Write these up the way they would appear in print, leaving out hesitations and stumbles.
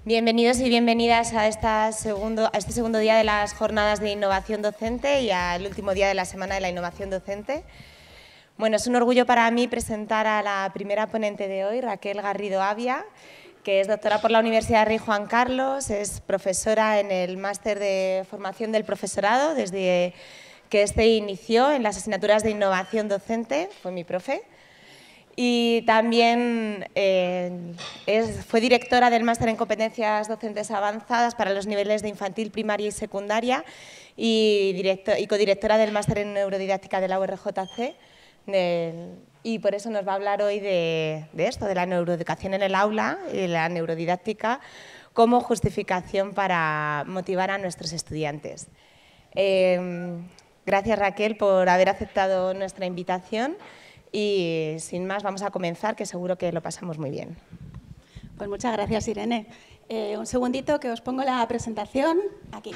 Bienvenidos y bienvenidas a este segundo día de las jornadas de innovación docente y al último día de la Semana de la Innovación Docente. Bueno, es un orgullo para mí presentar a la primera ponente de hoy, Raquel Garrido Avia, que es doctora por la Universidad Rey Juan Carlos, es profesora en el Máster de Formación del Profesorado desde que este inició en las asignaturas de innovación docente, fue mi profe. Y también fue directora del Máster en Competencias Docentes Avanzadas para los niveles de infantil, primaria y secundaria y codirectora del Máster en Neurodidáctica de la URJC. Y por eso nos va a hablar hoy de esto, de la neuroeducación en el aula y la neurodidáctica como justificación para motivar a nuestros estudiantes. Gracias, Raquel, por haber aceptado nuestra invitación. Y sin más, vamos a comenzar, que seguro que lo pasamos muy bien. Pues muchas gracias, Irene. Un segundito que os pongo la presentación aquí.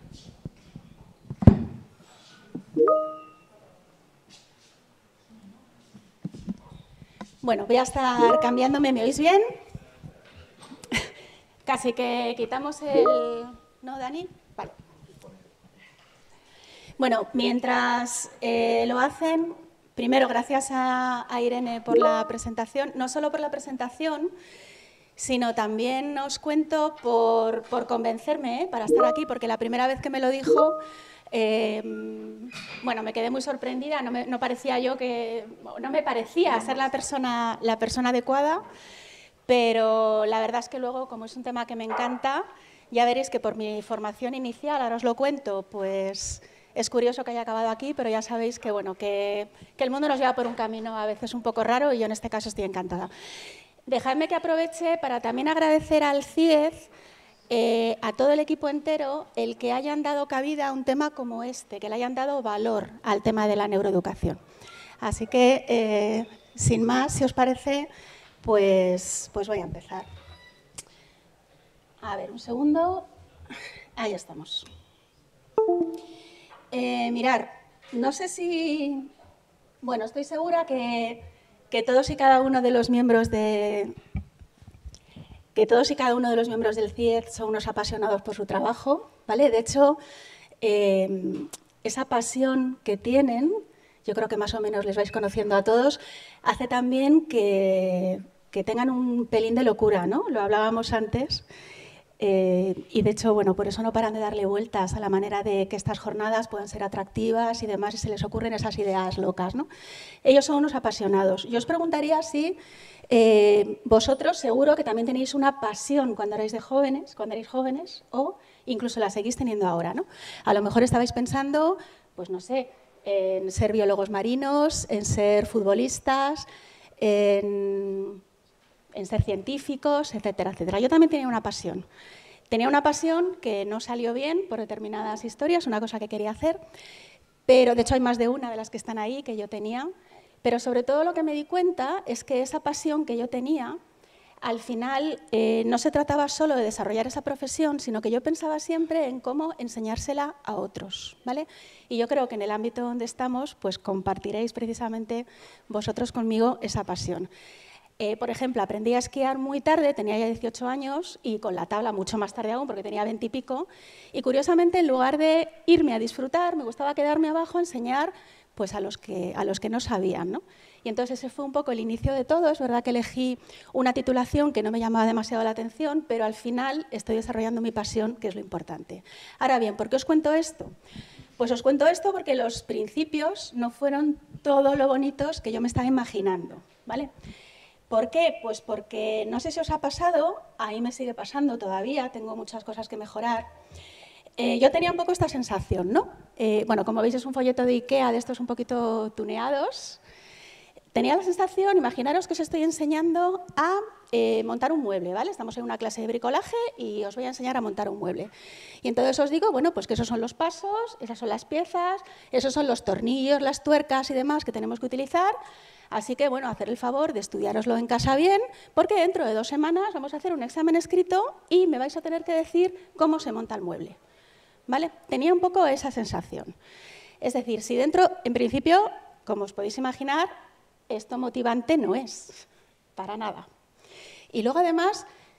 Bueno, voy a estar cambiándome, ¿me oís bien? Casi que quitamos el... ¿No, Dani? Vale. Bueno, mientras lo hacen... Primero, gracias a Irene por la presentación, no solo por la presentación, sino también os cuento por convencerme para estar aquí, porque la primera vez que me lo dijo, bueno, me quedé muy sorprendida, no me parecía ser la persona adecuada, pero la verdad es que luego, como es un tema que me encanta, ya veréis que por mi formación inicial, ahora os lo cuento, pues... Es curioso que haya acabado aquí, pero ya sabéis que, bueno, que el mundo nos lleva por un camino a veces un poco raro y yo en este caso estoy encantada. Dejadme que aproveche para también agradecer al CIEZ, a todo el equipo entero, el que hayan dado cabida a un tema como este, que le hayan dado valor al tema de la neuroeducación. Así que, sin más, si os parece, pues voy a empezar. A ver, un segundo. Ahí estamos. Mirar, no sé si... Bueno, estoy segura que todos y cada uno de los miembros del CIEZ son unos apasionados por su trabajo, ¿vale? De hecho, esa pasión que tienen, yo creo que más o menos les vais conociendo a todos, hace también que tengan un pelín de locura, ¿no? Lo hablábamos antes. Y de hecho, bueno, por eso no paran de darle vueltas a la manera de que estas jornadas puedan ser atractivas y demás, y se les ocurren esas ideas locas, ¿no? Ellos son unos apasionados. Yo os preguntaría si vosotros seguro que también tenéis una pasión cuando erais jóvenes, o incluso la seguís teniendo ahora, ¿no? A lo mejor estabais pensando, pues no sé, en ser biólogos marinos, en ser futbolistas, en ser científicos, etcétera, etcétera. Yo también tenía una pasión. Tenía una pasión que no salió bien por determinadas historias, una cosa que quería hacer, pero de hecho hay más de una de las que están ahí que yo tenía, pero sobre todo lo que me di cuenta es que esa pasión que yo tenía, al final no se trataba solo de desarrollar esa profesión, sino que yo pensaba siempre en cómo enseñársela a otros, ¿vale? Y yo creo que en el ámbito donde estamos, pues compartiréis precisamente vosotros conmigo esa pasión. Por ejemplo, aprendí a esquiar muy tarde, tenía ya 18 años, y con la tabla mucho más tarde aún, porque tenía 20 y pico. Y curiosamente, en lugar de irme a disfrutar, me gustaba quedarme abajo a enseñar pues, a los que no sabían, ¿no? Y entonces ese fue un poco el inicio de todo. Es verdad que elegí una titulación que no me llamaba demasiado la atención, pero al final estoy desarrollando mi pasión, que es lo importante. Ahora bien, ¿por qué os cuento esto? Pues os cuento esto porque los principios no fueron todo lo bonitos que yo me estaba imaginando, ¿vale? ¿Por qué? Pues porque, no sé si os ha pasado, a mí me sigue pasando todavía, tengo muchas cosas que mejorar. Yo tenía un poco esta sensación, ¿no? Bueno, como veis es un folleto de IKEA de estos un poquito tuneados. Tenía la sensación, imaginaros que os estoy enseñando a montar un mueble, ¿vale? Estamos en una clase de bricolaje y os voy a enseñar a montar un mueble. Y entonces os digo, bueno, pues que esos son los pasos, esas son las piezas, esos son los tornillos, las tuercas y demás que tenemos que utilizar. Así que, bueno, hacer el favor de estudiároslo en casa bien, porque dentro de 2 semanas vamos a hacer un examen escrito y me vais a tener que decir cómo se monta el mueble, ¿vale? Tenía un poco esa sensación. Es decir, si dentro, en principio, como os podéis imaginar, esto motivante no es, para nada. Y luego, además,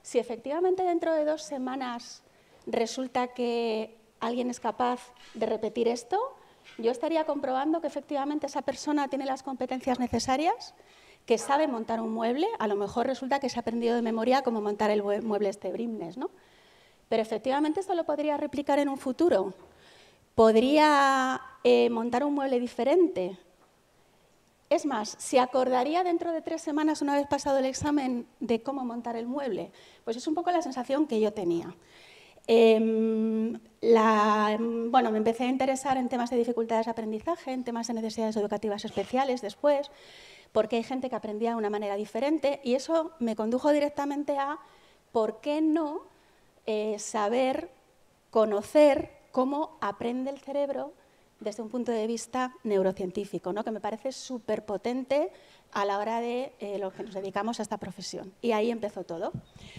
si efectivamente dentro de 2 semanas resulta que alguien es capaz de repetir esto, yo estaría comprobando que efectivamente esa persona tiene las competencias necesarias, que sabe montar un mueble. A lo mejor resulta que se ha aprendido de memoria cómo montar el mueble este Brimnes, ¿no? Pero efectivamente esto lo podría replicar en un futuro. Podría montar un mueble diferente. Es más, ¿se acordaría dentro de 3 semanas, una vez pasado el examen, de cómo montar el mueble? Pues es un poco la sensación que yo tenía. Bueno, me empecé a interesar en temas de dificultades de aprendizaje, en temas de necesidades educativas especiales después, porque hay gente que aprendía de una manera diferente, y eso me condujo directamente a por qué no saber, conocer cómo aprende el cerebro desde un punto de vista neurocientífico, ¿no? Que me parece súper potente a la hora de lo que nos dedicamos a esta profesión. Y ahí empezó todo.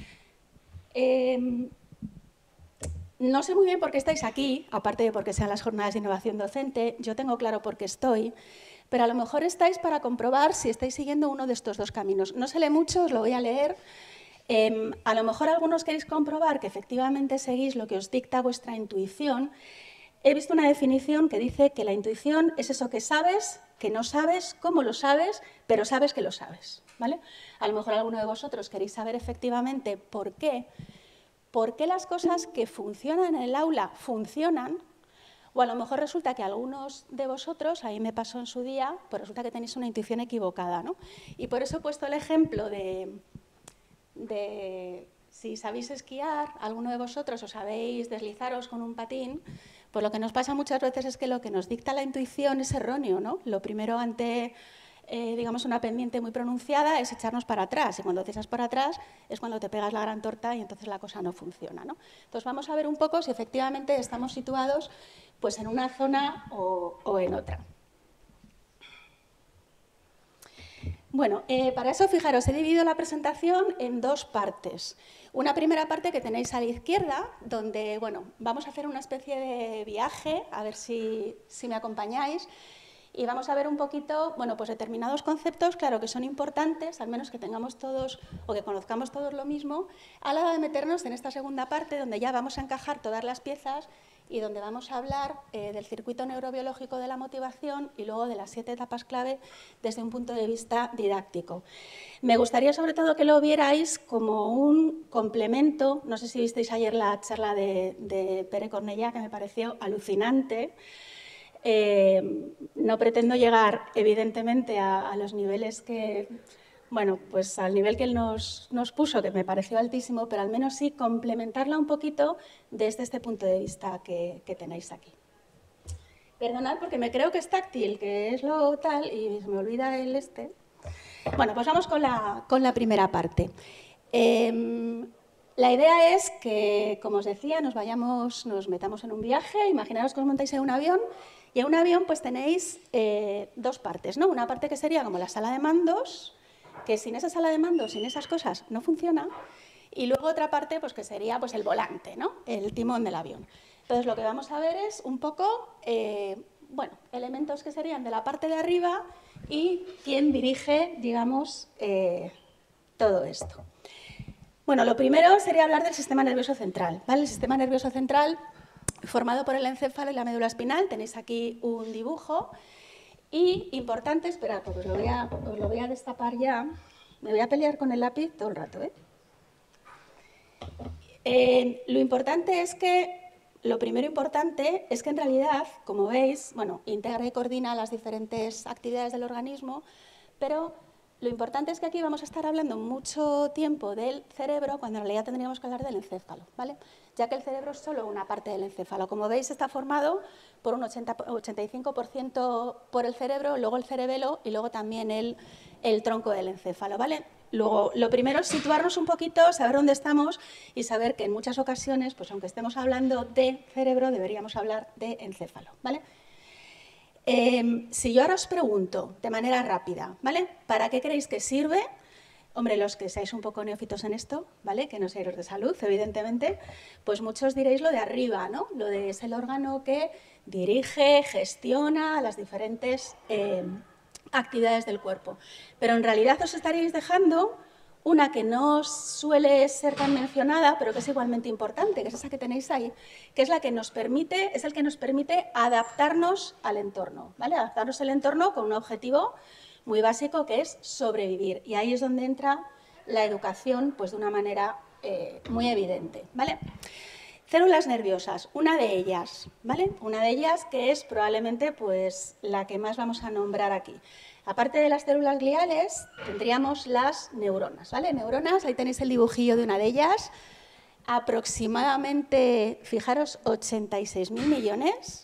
No sé muy bien por qué estáis aquí, aparte de porque sean las jornadas de innovación docente. Yo tengo claro por qué estoy, pero a lo mejor estáis para comprobar si estáis siguiendo uno de estos 2 caminos. No se lee mucho, os lo voy a leer. A lo mejor algunos queréis comprobar que efectivamente seguís lo que os dicta vuestra intuición. He visto una definición que dice que la intuición es eso que sabes, que no sabes, cómo lo sabes, pero sabes que lo sabes, ¿vale? A lo mejor alguno de vosotros queréis saber efectivamente por qué las cosas que funcionan en el aula funcionan, o a lo mejor resulta que algunos de vosotros, ahí me pasó en su día, pues resulta que tenéis una intuición equivocada, ¿no? Y por eso he puesto el ejemplo de si sabéis esquiar, alguno de vosotros os sabéis deslizaros con un patín, pues lo que nos pasa muchas veces es que lo que nos dicta la intuición es erróneo, ¿no? Lo primero ante, digamos, una pendiente muy pronunciada es echarnos para atrás, y cuando te echas para atrás es cuando te pegas la gran torta y entonces la cosa no funciona, ¿no? Entonces vamos a ver un poco si efectivamente estamos situados pues en una zona o en otra. Bueno, para eso, fijaros, he dividido la presentación en 2 partes. Una primera parte que tenéis a la izquierda, donde, bueno, vamos a hacer una especie de viaje, a ver si me acompañáis, y vamos a ver un poquito, bueno, pues determinados conceptos, claro, que son importantes, al menos que tengamos todos o que conozcamos todos lo mismo, a la hora de meternos en esta segunda parte, donde ya vamos a encajar todas las piezas y donde vamos a hablar del circuito neurobiológico de la motivación y luego de las 7 etapas clave desde un punto de vista didáctico. Me gustaría sobre todo que lo vierais como un complemento, no sé si visteis ayer la charla de Pere Cornellà, que me pareció alucinante. No pretendo llegar, evidentemente, a los niveles que... Bueno, pues al nivel que él nos puso, que me pareció altísimo, pero al menos sí complementarla un poquito desde este punto de vista que tenéis aquí. Perdonad porque me creo que es táctil, que es lo tal, y se me olvida el este. Bueno, pues vamos con la primera parte. La idea es que, como os decía, nos metamos en un viaje. Imaginaos que os montáis en un avión, y en un avión pues tenéis 2 partes, ¿no? Una parte que sería como la sala de mandos, que sin esa sala de mandos, sin esas cosas, no funciona. Y luego otra parte pues, que sería pues, el volante, ¿no? El timón del avión. Entonces, lo que vamos a ver es un poco, bueno, elementos que serían de la parte de arriba y quién dirige, digamos, todo esto. Bueno, lo primero sería hablar del sistema nervioso central, ¿vale? El sistema nervioso central, formado por el encéfalo y la médula espinal, tenéis aquí un dibujo. Y importante, esperad, porque os lo voy a destapar ya. Me voy a pelear con el lápiz todo el rato, ¿eh? Lo importante es que, lo primero importante es que en realidad, como veis, bueno, integra y coordina las diferentes actividades del organismo, pero lo importante es que aquí vamos a estar hablando mucho tiempo del cerebro, cuando en realidad tendríamos que hablar del encéfalo, ¿vale? Ya que el cerebro es solo una parte del encéfalo. Como veis, está formado por un 85% por el cerebro, luego el cerebelo y luego también el tronco del encéfalo, ¿vale? Luego, lo primero es situarnos un poquito, saber dónde estamos y saber que en muchas ocasiones, pues aunque estemos hablando de cerebro, deberíamos hablar de encéfalo, ¿vale? Si yo ahora os pregunto de manera rápida, ¿vale? ¿Para qué creéis que sirve? Hombre, los que seáis un poco neófitos en esto, ¿vale? Que no seáis los de salud, evidentemente, pues muchos diréis lo de arriba, ¿no? Lo de es el órgano que dirige, gestiona las diferentes actividades del cuerpo. Pero en realidad os estaréis dejando Una que no suele ser tan mencionada, pero que es igualmente importante, que es esa que tenéis ahí, que es la que nos permite, es el que nos permite adaptarnos al entorno, ¿vale? Adaptarnos al entorno con un objetivo muy básico que es sobrevivir. Y ahí es donde entra la educación, pues de una manera muy evidente, ¿vale? Células nerviosas, una de ellas, ¿vale? Una de ellas que es probablemente pues la que más vamos a nombrar aquí. Aparte de las células gliales, tendríamos las neuronas, ¿vale? Neuronas, ahí tenéis el dibujillo de una de ellas, aproximadamente, fijaros, 86.000 millones,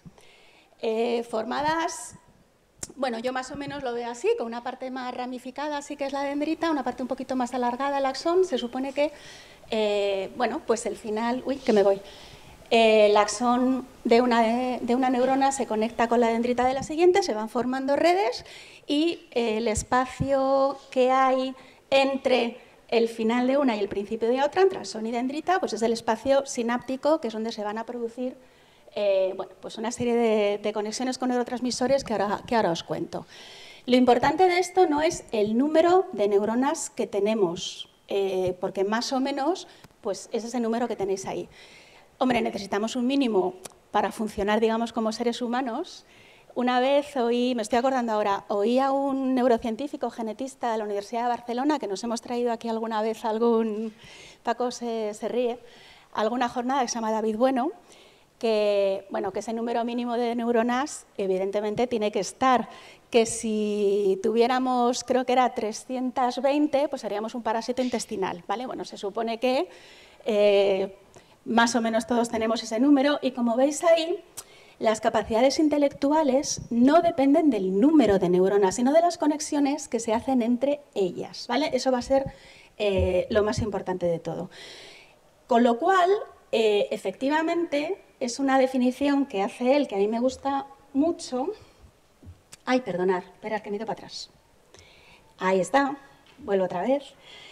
formadas, bueno, yo más o menos lo veo así, con una parte más ramificada, así que es la dendrita, una parte un poquito más alargada, el axón, se supone que, bueno, pues el final, uy, que me voy. El axón de una neurona se conecta con la dendrita de la siguiente, se van formando redes y el espacio que hay entre el final de una y el principio de otra, entre axón y dendrita, pues es el espacio sináptico, que es donde se van a producir bueno, pues una serie de conexiones con neurotransmisores que ahora os cuento. Lo importante de esto no es el número de neuronas que tenemos, porque más o menos pues es ese número que tenéis ahí. Hombre, necesitamos un mínimo para funcionar, digamos, como seres humanos. Una vez me estoy acordando ahora, oí a un neurocientífico genetista de la Universidad de Barcelona, que nos hemos traído aquí alguna vez, Paco se ríe, alguna jornada que se llama David Bueno, que, bueno, que ese número mínimo de neuronas evidentemente tiene que estar, que si tuviéramos, creo que era 320, pues haríamos un parásito intestinal, ¿vale? Bueno, se supone que más o menos todos tenemos ese número y como veis ahí, las capacidades intelectuales no dependen del número de neuronas, sino de las conexiones que se hacen entre ellas, ¿vale? Eso va a ser lo más importante de todo. Con lo cual, efectivamente, es una definición que hace él, que a mí me gusta mucho. Ay, perdonad, esperad que me he ido para atrás. Ahí está, vuelvo otra vez.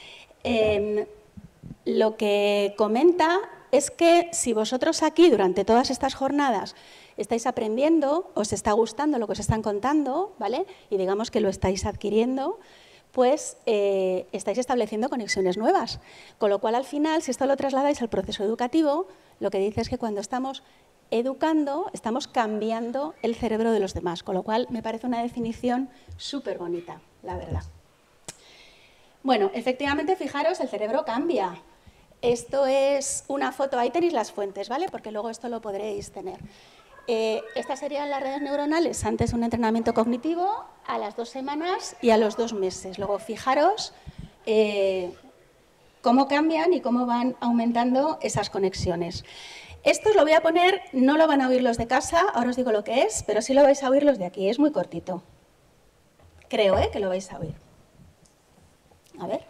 Lo que comenta es que si vosotros aquí, durante todas estas jornadas, estáis aprendiendo, os está gustando lo que os están contando, ¿vale? Y digamos que lo estáis adquiriendo, pues estáis estableciendo conexiones nuevas. Con lo cual, al final, si esto lo trasladáis al proceso educativo, lo que dice es que cuando estamos educando, estamos cambiando el cerebro de los demás. Con lo cual, me parece una definición súper bonita, la verdad. Bueno, efectivamente, fijaros, el cerebro cambia. Esto es una foto, ahí tenéis las fuentes, ¿vale? Porque luego esto lo podréis tener. Estas serían las redes neuronales antes de un entrenamiento cognitivo, a las 2 semanas y a los 2 meses. Luego, fijaros cómo cambian y cómo van aumentando esas conexiones. Esto os lo voy a poner, no lo van a oír los de casa, ahora os digo lo que es, pero sí lo vais a oír los de aquí, es muy cortito. Creo que lo vais a oír. A ver.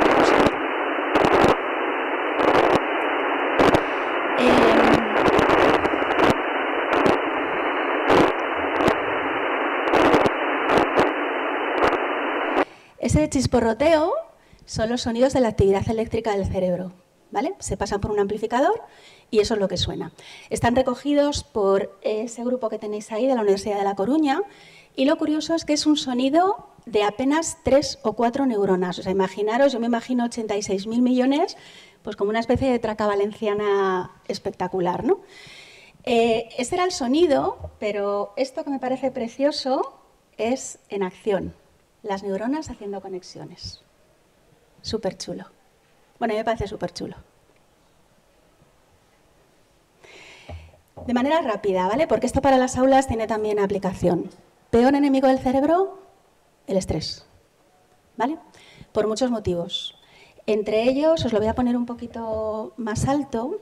Ese chisporroteo son los sonidos de la actividad eléctrica del cerebro, ¿vale? Se pasan por un amplificador y eso es lo que suena. Están recogidos por ese grupo que tenéis ahí de la Universidad de La Coruña y lo curioso es que es un sonido de apenas 3 o 4 neuronas. O sea, imaginaros, yo me imagino 86.000 millones, pues como una especie de traca valenciana espectacular, ¿no? Ese era el sonido, pero esto que me parece precioso es en acción. Las neuronas haciendo conexiones. Súper chulo. Bueno, a mí me parece súper chulo. De manera rápida, ¿vale? Porque esto para las aulas tiene también aplicación. Peor enemigo del cerebro, el estrés, ¿vale? Por muchos motivos. Entre ellos, os lo voy a poner un poquito más alto.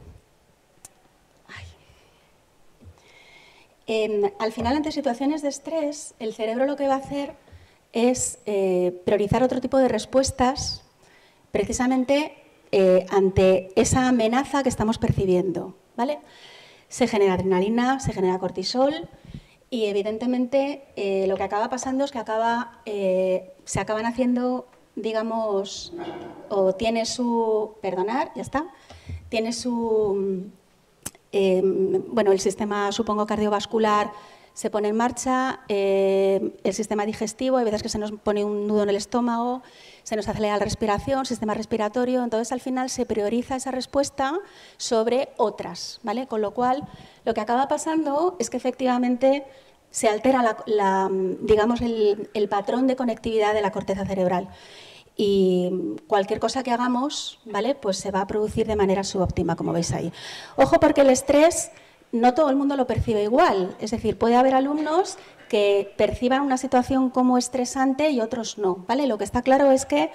Al final, ante situaciones de estrés, el cerebro lo que va a hacer es priorizar otro tipo de respuestas precisamente ante esa amenaza que estamos percibiendo, ¿vale? Se genera adrenalina, se genera cortisol y evidentemente lo que acaba pasando es que se acaban haciendo, digamos, o tiene su, perdonad, ya está, tiene su, bueno, el sistema, supongo, cardiovascular se pone en marcha el sistema digestivo, hay veces que se nos pone un nudo en el estómago, se nos acelera la respiración, sistema respiratorio, entonces al final se prioriza esa respuesta sobre otras, ¿vale? Con lo cual, lo que acaba pasando es que efectivamente se altera digamos, el patrón de conectividad de la corteza cerebral. Y cualquier cosa que hagamos, ¿vale? Pues se va a producir de manera subóptima, como veis ahí. Ojo, porque el estrés no todo el mundo lo percibe igual. Es decir, puede haber alumnos que perciban una situación como estresante y otros no, ¿vale? Lo que está claro es que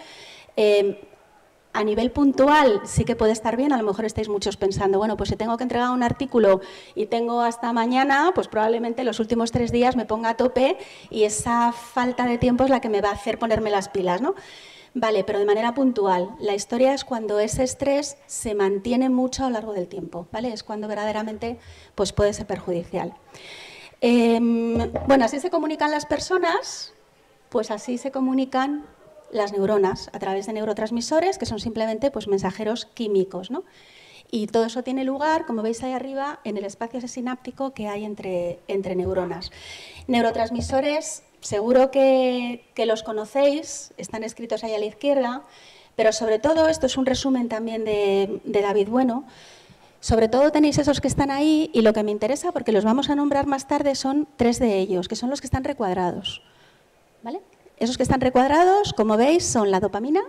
a nivel puntual sí que puede estar bien. A lo mejor estáis muchos pensando, bueno, pues si tengo que entregar un artículo y tengo hasta mañana, pues probablemente los últimos 3 días me ponga a tope y esa falta de tiempo es la que me va a hacer ponerme las pilas, ¿no? Vale, pero de manera puntual. La historia es cuando ese estrés se mantiene mucho a lo largo del tiempo, ¿vale? Es cuando verdaderamente pues puede ser perjudicial. Bueno, así se comunican las personas, pues así se comunican las neuronas a través de neurotransmisores, que son simplemente pues, mensajeros químicos, ¿no? Y todo eso tiene lugar, como veis ahí arriba, en el espacio sináptico que hay entre neuronas. Neurotransmisores, seguro que los conocéis, están escritos ahí a la izquierda, pero sobre todo, esto es un resumen también de David Bueno, sobre todo tenéis esos que están ahí y lo que me interesa, porque los vamos a nombrar más tarde, son 3 de ellos, que son los que están recuadrados, ¿vale? Esos que están recuadrados, como veis, son la dopamina,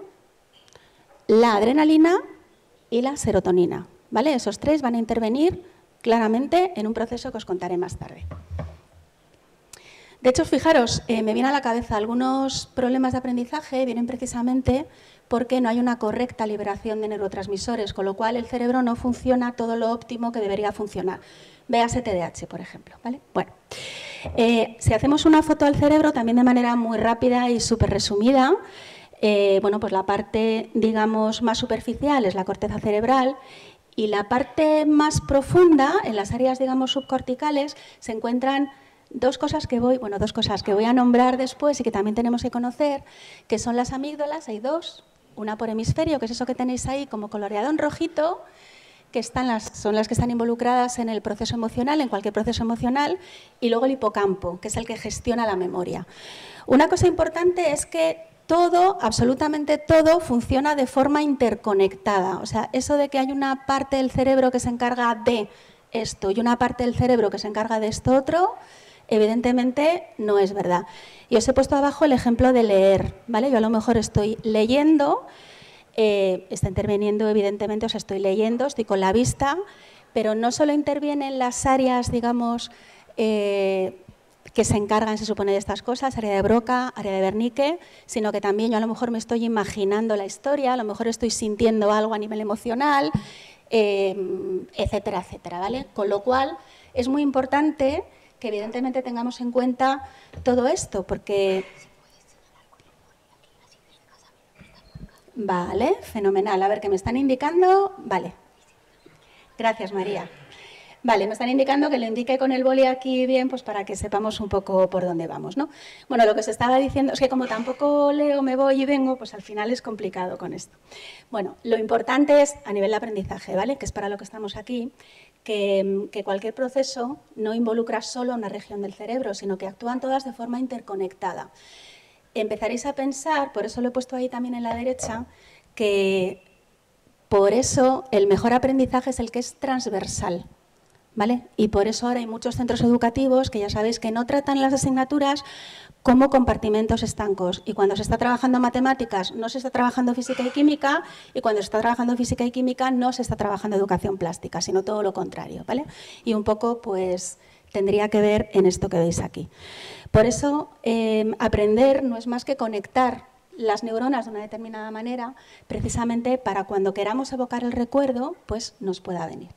la adrenalina y la serotonina, ¿vale? Esos 3 van a intervenir claramente en un proceso que os contaré más tarde. De hecho, fijaros, me viene a la cabeza algunos problemas de aprendizaje, vienen precisamente porque no hay una correcta liberación de neurotransmisores, con lo cual el cerebro no funciona todo lo óptimo que debería funcionar. Véase TDAH, por ejemplo, ¿vale? Bueno, si hacemos una foto al cerebro, también de manera muy rápida y súper resumida, bueno, pues la parte, digamos, más superficial es la corteza cerebral y la parte más profunda, en las áreas, digamos, subcorticales, se encuentran dos cosas que voy a nombrar después y que también tenemos que conocer, que son las amígdalas. Hay 2, una por hemisferio, que es eso que tenéis ahí como coloreado en rojito, que son las que están involucradas en el proceso emocional, en cualquier proceso emocional, y luego el hipocampo, que es el que gestiona la memoria. Una cosa importante es que todo, absolutamente todo, funciona de forma interconectada. O sea, eso de que hay una parte del cerebro que se encarga de esto y una parte del cerebro que se encarga de esto otro, evidentemente no es verdad. Y os he puesto abajo el ejemplo de leer, ¿vale? Yo a lo mejor estoy leyendo, está interviniendo evidentemente, o sea, estoy leyendo, estoy con la vista, pero no solo intervienen las áreas, digamos, que se encargan, se supone, de estas cosas, área de Broca, área de Wernicke, sino que también yo a lo mejor me estoy imaginando la historia, a lo mejor estoy sintiendo algo a nivel emocional, etcétera, etcétera, ¿vale? Con lo cual es muy importante que evidentemente tengamos en cuenta todo esto, porque... Vale, fenomenal. A ver, ¿qué me están indicando? Vale. Gracias, María. Vale, me están indicando que le indique con el boli aquí bien, pues para que sepamos un poco por dónde vamos, ¿no? Bueno, lo que os estaba diciendo es que como tampoco leo, me voy y vengo, pues al final es complicado con esto. Bueno, lo importante es a nivel de aprendizaje, ¿vale? Que es para lo que estamos aquí, que cualquier proceso no involucra solo una región del cerebro, sino que actúan todas de forma interconectada. Empezaréis a pensar, por eso lo he puesto ahí también en la derecha, que por eso el mejor aprendizaje es el que es transversal, ¿vale? Y por eso ahora hay muchos centros educativos que ya sabéis que no tratan las asignaturas como compartimentos estancos. Y cuando se está trabajando matemáticas no se está trabajando física y química, y cuando se está trabajando física y química no se está trabajando educación plástica, sino todo lo contrario, ¿vale? Y un poco, pues, tendría que ver en esto que veis aquí. Por eso, aprender no es más que conectar las neuronas de una determinada manera, precisamente para cuando queramos evocar el recuerdo, pues nos pueda venir.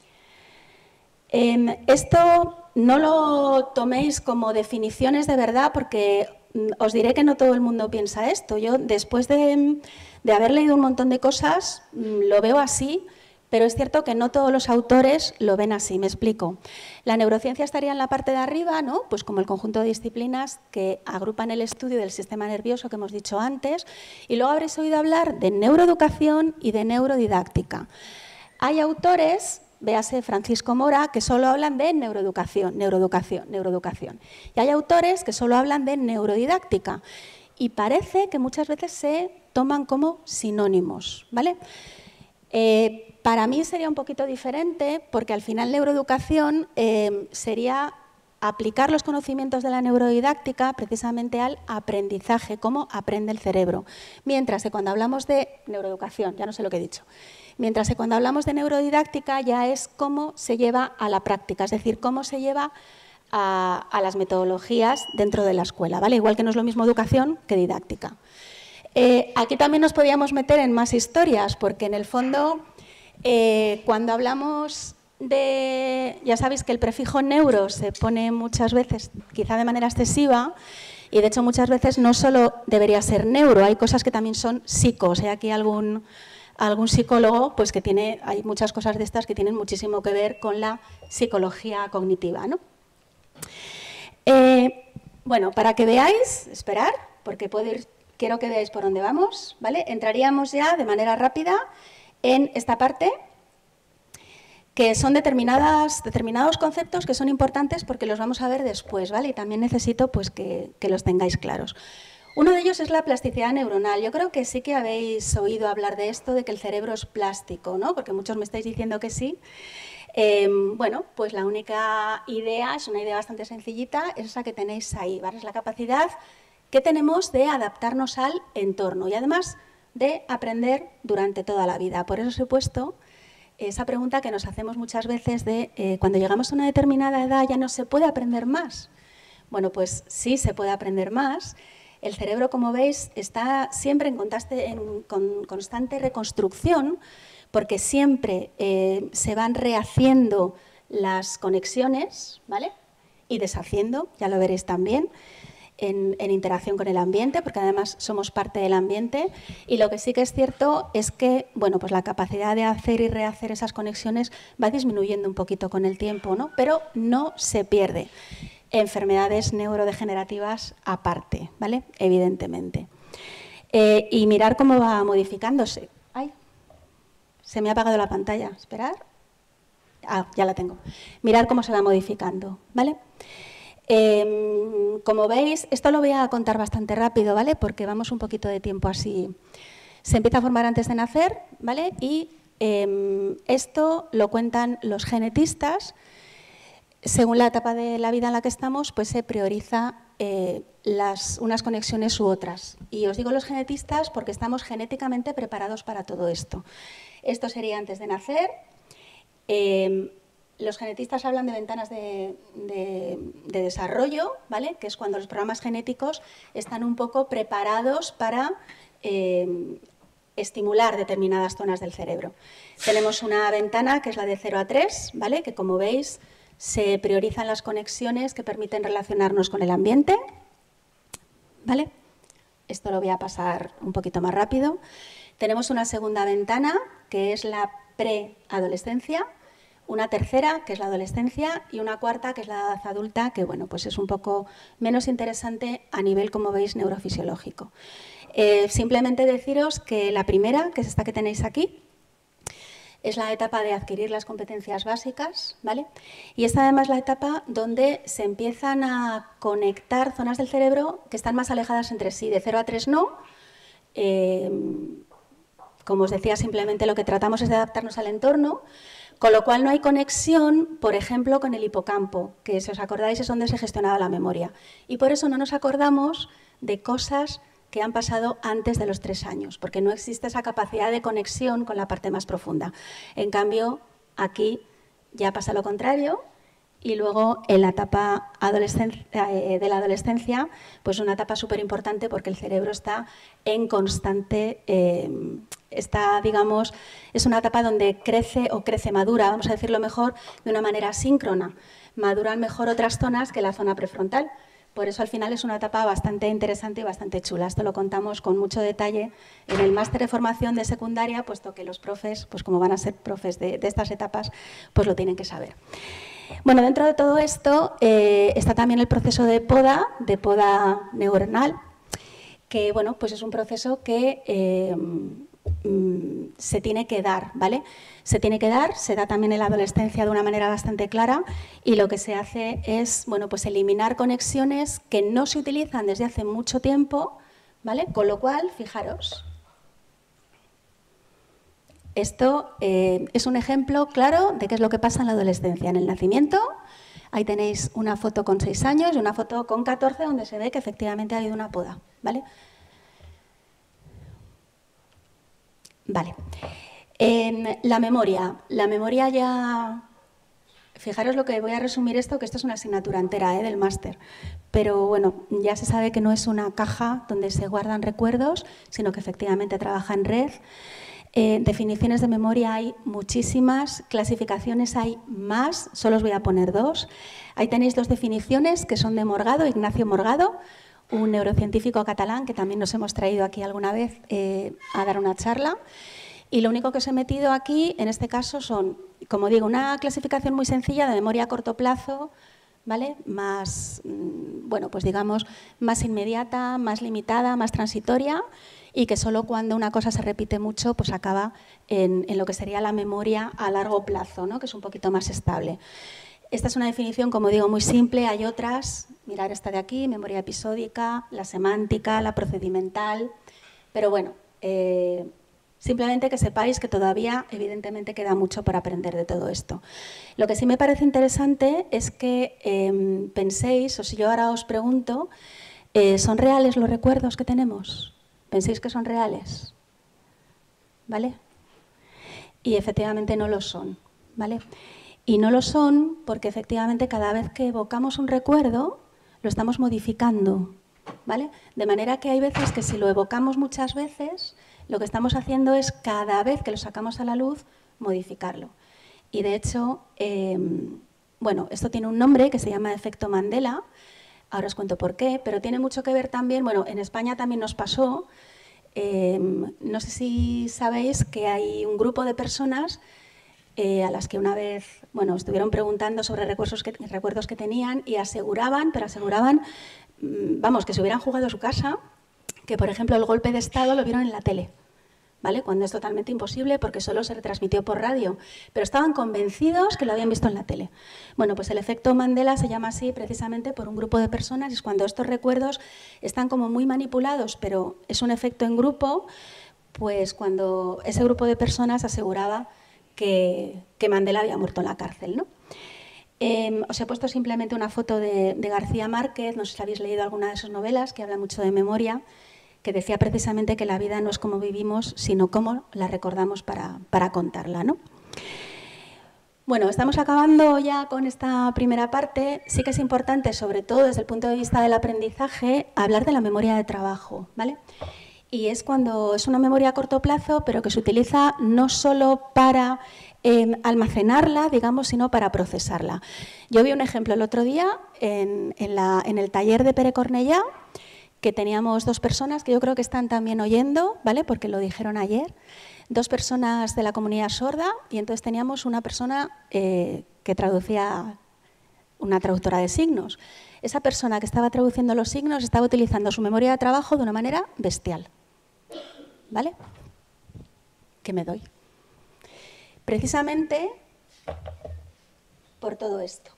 Esto no lo toméis como definiciones de verdad, porque os diré que no todo el mundo piensa esto. Yo, después de haber leído un montón de cosas, lo veo así, pero es cierto que no todos los autores lo ven así. Me explico. La neurociencia estaría en la parte de arriba, ¿no? Pues como el conjunto de disciplinas que agrupan el estudio del sistema nervioso que hemos dicho antes, y luego habréis oído hablar de neuroeducación y de neurodidáctica. Hay autores véase Francisco Mora, que solo hablan de neuroeducación, neuroeducación, neuroeducación. Y hay autores que solo hablan de neurodidáctica. Y parece que muchas veces se toman como sinónimos, ¿vale? Para mí sería un poquito diferente, porque al final neuroeducación sería aplicar los conocimientos de la neurodidáctica precisamente al aprendizaje, cómo aprende el cerebro. Mientras que cuando hablamos de neuroeducación, ya no sé lo que he dicho, mientras que cuando hablamos de neurodidáctica ya es cómo se lleva a la práctica, es decir, cómo se lleva a las metodologías dentro de la escuela, ¿vale? Igual que no es lo mismo educación que didáctica. Aquí también nos podíamos meter en más historias, porque en el fondo, cuando hablamos ya sabéis que el prefijo neuro se pone muchas veces, quizá de manera excesiva, y de hecho muchas veces no solo debería ser neuro, hay cosas que también son psico, o sea, aquí algún psicólogo, pues que hay muchas cosas de estas que tienen muchísimo que ver con la psicología cognitiva, ¿no? Bueno, para que veáis, esperar, porque quiero que veáis por dónde vamos, ¿vale? Entraríamos ya de manera rápida en esta parte, que son determinados conceptos que son importantes porque los vamos a ver después, ¿vale? Y también necesito pues, que los tengáis claros. Uno de ellos es la plasticidad neuronal. Yo creo que sí que habéis oído hablar de esto, de que el cerebro es plástico, ¿no? Porque muchos me estáis diciendo que sí. Bueno, pues la única idea, es una idea bastante sencillita, es esa que tenéis ahí, ¿vale? Es la capacidad que tenemos de adaptarnos al entorno y además de aprender durante toda la vida. Por eso os he puesto esa pregunta que nos hacemos muchas veces de cuando llegamos a una determinada edad ya no se puede aprender más. Bueno, pues sí se puede aprender más. El cerebro, como veis, está siempre en constante reconstrucción porque siempre se van rehaciendo las conexiones, ¿vale? Y deshaciendo, ya lo veréis también, en interacción con el ambiente, porque además somos parte del ambiente. Y lo que sí que es cierto es que, bueno, pues la capacidad de hacer y rehacer esas conexiones va disminuyendo un poquito con el tiempo, ¿no? Pero no se pierde. Enfermedades neurodegenerativas aparte, ¿vale? Evidentemente. Y mirar cómo va modificándose. ¡Ay! Se me ha apagado la pantalla. Esperar. Ah, ya la tengo. Mirar cómo se va modificando, ¿vale? Como veis, esto lo voy a contar bastante rápido, ¿vale? Porque vamos un poquito de tiempo así. Se empieza a formar antes de nacer, ¿vale? Y esto lo cuentan los genetistas. Según la etapa de la vida en la que estamos, pues se prioriza unas conexiones u otras. Y os digo los genetistas porque estamos genéticamente preparados para todo esto. Esto sería antes de nacer. Los genetistas hablan de ventanas de desarrollo, ¿vale? Que es cuando los programas genéticos están un poco preparados para estimular determinadas zonas del cerebro. Tenemos una ventana que es la de 0 a 3, ¿vale? Que como veis se priorizan las conexiones que permiten relacionarnos con el ambiente, ¿vale? Esto lo voy a pasar un poquito más rápido. Tenemos una segunda ventana que es la preadolescencia, una tercera, que es la adolescencia, y una cuarta, que es la edad adulta, que bueno, pues es un poco menos interesante a nivel, como veis, neurofisiológico. Simplemente deciros que la primera, que es esta que tenéis aquí, es la etapa de adquirir las competencias básicas, ¿vale? Y esta además es la etapa donde se empiezan a conectar zonas del cerebro que están más alejadas entre sí. De 0 a 3 no. Como os decía, simplemente lo que tratamos es de adaptarnos al entorno, con lo cual no hay conexión, por ejemplo, con el hipocampo, que si os acordáis es donde se gestionaba la memoria. Y por eso no nos acordamos de cosas que han pasado antes de los 3 años, porque no existe esa capacidad de conexión con la parte más profunda. En cambio, aquí ya pasa lo contrario, y luego en la etapa de la adolescencia, pues una etapa súper importante porque el cerebro está en constante, digamos, es una etapa donde crece, madura, vamos a decirlo mejor, de una manera síncrona. Maduran mejor otras zonas que la zona prefrontal. Por eso al final es una etapa bastante interesante y bastante chula. Esto lo contamos con mucho detalle en el máster de formación de secundaria, puesto que los profes, pues como van a ser profes de estas etapas, pues lo tienen que saber. Bueno, dentro de todo esto está también el proceso de poda neuronal, que bueno, pues es un proceso que se tiene que dar, ¿vale? Se tiene que dar, se da también en la adolescencia de una manera bastante clara y lo que se hace es, bueno, pues eliminar conexiones que no se utilizan desde hace mucho tiempo, ¿vale? Con lo cual, fijaros, esto es un ejemplo claro de qué es lo que pasa en la adolescencia. En el nacimiento, ahí tenéis una foto con 6 años y una foto con 14 donde se ve que efectivamente ha habido una poda, ¿vale? Vale. La memoria ya... Fijaros lo que voy a resumir esto, que esto es una asignatura entera del máster. Pero bueno, ya se sabe que no es una caja donde se guardan recuerdos, sino que efectivamente trabaja en red. Definiciones de memoria hay muchísimas, clasificaciones hay más, solo os voy a poner 2. Ahí tenéis 2 definiciones que son de Morgado, Ignacio Morgado, un neurocientífico catalán que también nos hemos traído aquí alguna vez a dar una charla. Y lo único que os he metido aquí, en este caso, son, como digo, una clasificación muy sencilla de memoria a corto plazo, ¿vale? Más, bueno, pues digamos, más inmediata, más limitada, más transitoria y que solo cuando una cosa se repite mucho, pues acaba en lo que sería la memoria a largo plazo, ¿no? Que es un poquito más estable. Esta es una definición, como digo, muy simple. Hay otras, mirar esta de aquí, memoria episódica, la semántica, la procedimental, pero bueno, simplemente que sepáis que todavía, evidentemente, queda mucho por aprender de todo esto. Lo que sí me parece interesante es que penséis, o si yo ahora os pregunto, ¿son reales los recuerdos que tenemos? ¿Penséis que son reales? ¿Vale? Y efectivamente no lo son, ¿vale? Y no lo son porque efectivamente cada vez que evocamos un recuerdo, lo estamos modificando, ¿vale? De manera que hay veces que si lo evocamos muchas veces, lo que estamos haciendo es cada vez que lo sacamos a la luz, modificarlo. Y de hecho, bueno, esto tiene un nombre que se llama efecto Mandela. Ahora os cuento por qué, pero tiene mucho que ver también, bueno, en España también nos pasó, no sé si sabéis que hay un grupo de personas a las que una vez, bueno, estuvieron preguntando sobre recuerdos que tenían y aseguraban, vamos, que se hubieran jugado a su casa, que por ejemplo el golpe de Estado lo vieron en la tele, ¿vale? Cuando es totalmente imposible porque solo se retransmitió por radio, pero estaban convencidos que lo habían visto en la tele. Bueno, pues el efecto Mandela se llama así precisamente por un grupo de personas, es cuando estos recuerdos están como muy manipulados, pero es un efecto en grupo, pues cuando ese grupo de personas aseguraba que Mandela había muerto en la cárcel, ¿no? Os he puesto simplemente una foto de García Márquez, no sé si habéis leído alguna de sus novelas, que habla mucho de memoria, que decía precisamente que la vida no es como vivimos, sino cómo la recordamos para contarla, ¿no? Bueno, estamos acabando ya con esta primera parte. Sí que es importante, sobre todo desde el punto de vista del aprendizaje, hablar de la memoria de trabajo, ¿vale? Y es cuando es una memoria a corto plazo, pero que se utiliza no solo para almacenarla, digamos, sino para procesarla. Yo vi un ejemplo el otro día en el taller de Pere Cornellà, que teníamos 2 personas que yo creo que están también oyendo, ¿vale? Porque lo dijeron ayer, 2 personas de la comunidad sorda y entonces teníamos una persona que traducía, una traductora de signos. Esa persona que estaba traduciendo los signos estaba utilizando su memoria de trabajo de una manera bestial, ¿vale? ¿Qué me doy? Precisamente por todo esto.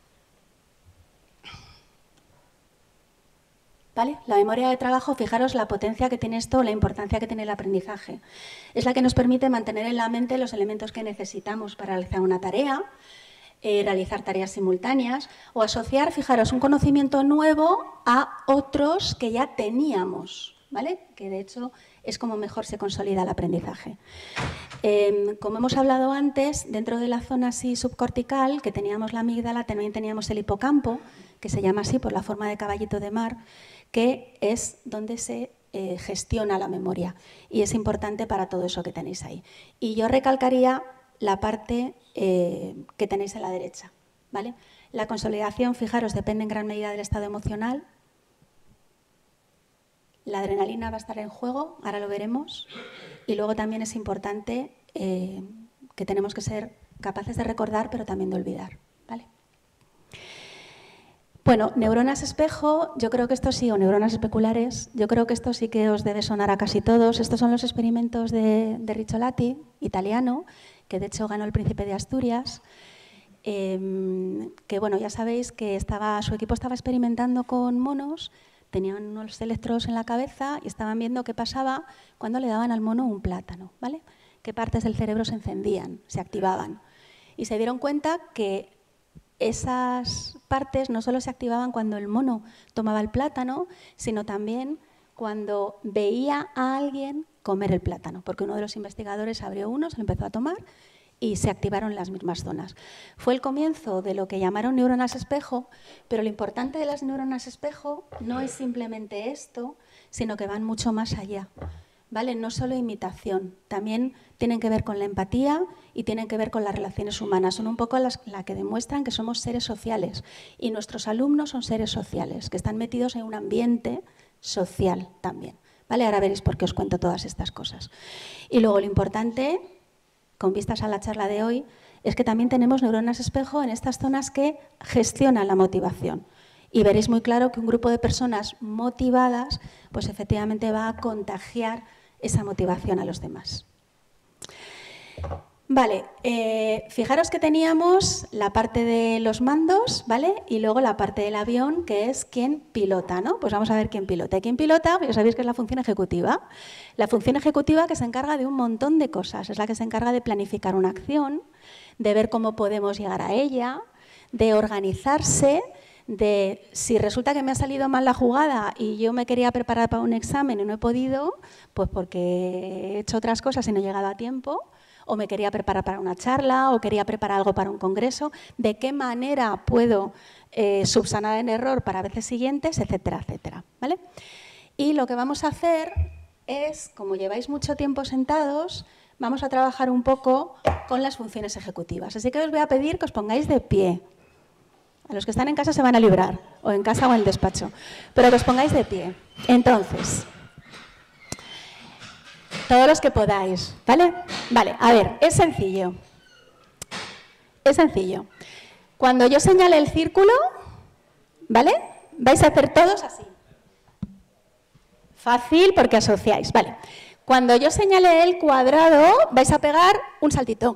¿Vale? La memoria de trabajo, fijaros la potencia que tiene esto, la importancia que tiene el aprendizaje. Es la que nos permite mantener en la mente los elementos que necesitamos para realizar una tarea, realizar tareas simultáneas o asociar, fijaros, un conocimiento nuevo a otros que ya teníamos, ¿vale? Que de hecho es como mejor se consolida el aprendizaje. Como hemos hablado antes, dentro de la zona así subcortical, que teníamos la amígdala, también teníamos el hipocampo, que se llama así por la forma de caballito de mar, que es donde se gestiona la memoria y es importante para todo eso que tenéis ahí. Y yo recalcaría la parte que tenéis a la derecha, ¿vale? La consolidación, fijaros, depende en gran medida del estado emocional. La adrenalina va a estar en juego, ahora lo veremos. Y luego también es importante que tenemos que ser capaces de recordar, pero también de olvidar, ¿vale? Bueno, neuronas espejo, yo creo que esto sí, o neuronas especulares, yo creo que esto sí que os debe sonar a casi todos. Estos son los experimentos de Ricciolati, italiano, que de hecho ganó el Príncipe de Asturias, que bueno, ya sabéis que su equipo estaba experimentando con monos, tenían unos electrodos en la cabeza y estaban viendo qué pasaba cuando le daban al mono un plátano, ¿vale? Qué partes del cerebro se encendían, se activaban. Y se dieron cuenta que esas partes no solo se activaban cuando el mono tomaba el plátano, sino también cuando veía a alguien comer el plátano, porque uno de los investigadores abrió uno, se lo empezó a tomar y se activaron las mismas zonas. Fue el comienzo de lo que llamaron neuronas espejo, pero lo importante de las neuronas espejo no es simplemente esto, sino que van mucho más allá. ¿Vale? No solo imitación, también tienen que ver con la empatía y tienen que ver con las relaciones humanas. Son un poco las que demuestran que somos seres sociales y nuestros alumnos son seres sociales, que están metidos en un ambiente social también. ¿Vale? Ahora veréis por qué os cuento todas estas cosas. Y luego lo importante, con vistas a la charla de hoy, es que también tenemos neuronas espejo en estas zonas que gestionan la motivación. Y veréis muy claro que un grupo de personas motivadas, pues efectivamente va a contagiar esa motivación a los demás. Vale, fijaros que teníamos la parte de los mandos, ¿vale? Y luego la parte del avión, que es quién pilota, ¿no? Pues vamos a ver quién pilota. ¿Y quién pilota? Pues ya sabéis que es la función ejecutiva. La función ejecutiva que se encarga de un montón de cosas. Es la que se encarga de planificar una acción, de ver cómo podemos llegar a ella, de organizarse, de si resulta que me ha salido mal la jugada y yo me quería preparar para un examen y no he podido, pues porque he hecho otras cosas y no he llegado a tiempo, o me quería preparar para una charla, o quería preparar algo para un congreso, de qué manera puedo subsanar el error para veces siguientes, etcétera, etcétera, ¿vale? Y lo que vamos a hacer es, como lleváis mucho tiempo sentados, vamos a trabajar un poco con las funciones ejecutivas. Así que os voy a pedir que os pongáis de pie. A los que están en casa se van a librar, o en casa o en el despacho, pero que os pongáis de pie. Entonces, todos los que podáis, ¿vale? Vale, a ver, es sencillo. Es sencillo. Cuando yo señale el círculo, ¿vale? Vais a hacer todos así. Fácil porque asociáis, ¿vale? Cuando yo señale el cuadrado, vais a pegar un saltito.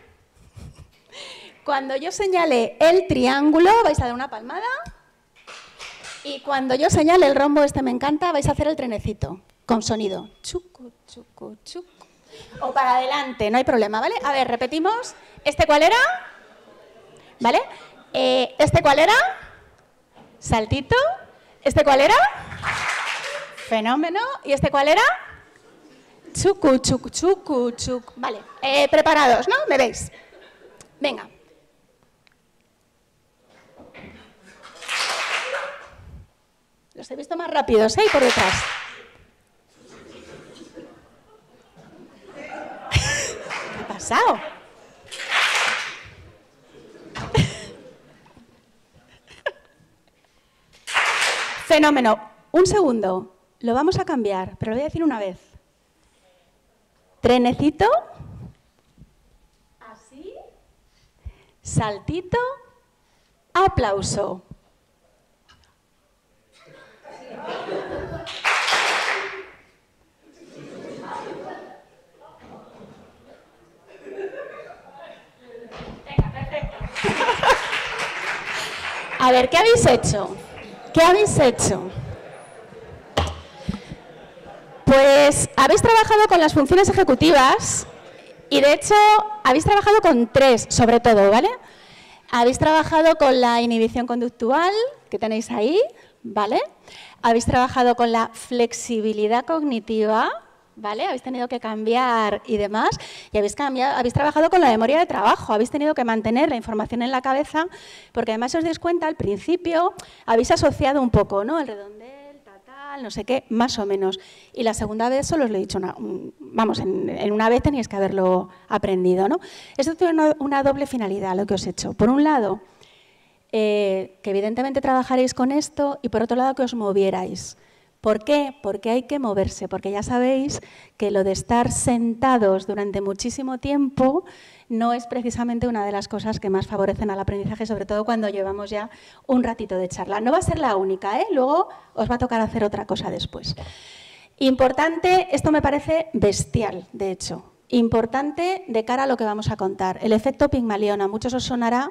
Cuando yo señale el triángulo, vais a dar una palmada. Y cuando yo señale el rombo, este me encanta, vais a hacer el trenecito, con sonido. Chucu, chucu, chucu. O para adelante, no hay problema, ¿vale? A ver, repetimos. ¿Este cuál era? ¿Vale? ¿Este cuál era? Saltito. ¿Este cuál era? Fenómeno. ¿Y este cuál era? Chucu, chucu, chucu, chucu. Vale, preparados, ¿no? ¿Me veis? Venga. Los he visto más rápidos, ¿eh? Y por detrás. ¿Qué ha pasado? Fenómeno. Un segundo. Lo vamos a cambiar, pero lo voy a decir una vez. Trenecito. Así. Saltito. Aplauso. Venga, perfecto. A ver, ¿qué habéis hecho? ¿Qué habéis hecho? Pues habéis trabajado con las funciones ejecutivas y de hecho habéis trabajado con 3 sobre todo, ¿vale? Habéis trabajado con la inhibición conductual que tenéis ahí, ¿vale? Habéis trabajado con la flexibilidad cognitiva, ¿vale? Habéis tenido que cambiar y demás. Y habéis trabajado con la memoria de trabajo. Habéis tenido que mantener la información en la cabeza, porque además, si os dais cuenta, al principio habéis asociado un poco, ¿no? El redondel, tal, no sé qué, más o menos. Y la segunda vez solo os lo he dicho, vamos, en una vez teníais que haberlo aprendido, ¿no? Esto tiene una doble finalidad, lo que os he hecho. Por un lado, que evidentemente trabajaréis con esto y por otro lado que os movierais. ¿Por qué? Porque hay que moverse, porque ya sabéis que lo de estar sentados durante muchísimo tiempo no es precisamente una de las cosas que más favorecen al aprendizaje, sobre todo cuando llevamos ya un ratito de charla. No va a ser la única, ¿eh? Luego os va a tocar hacer otra cosa después. Importante, esto me parece bestial, de hecho, importante de cara a lo que vamos a contar. El efecto Pigmalión, a muchos os sonará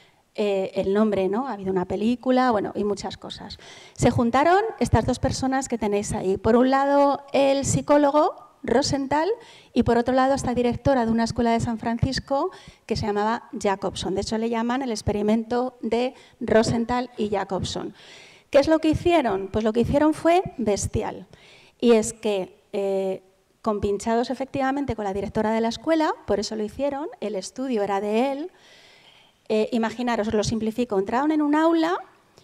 el nombre, ¿no? Ha habido una película, bueno, y muchas cosas. Se juntaron estas dos personas que tenéis ahí. Por un lado, el psicólogo Rosenthal y por otro lado, esta directora de una escuela de San Francisco que se llamaba Jacobson. De hecho, le llaman el experimento de Rosenthal y Jacobson. ¿Qué es lo que hicieron? Pues lo que hicieron fue bestial. Y es que, compinchados efectivamente con la directora de la escuela, por eso lo hicieron, el estudio era de él. Imaginaros, os lo simplifico, entraron en un aula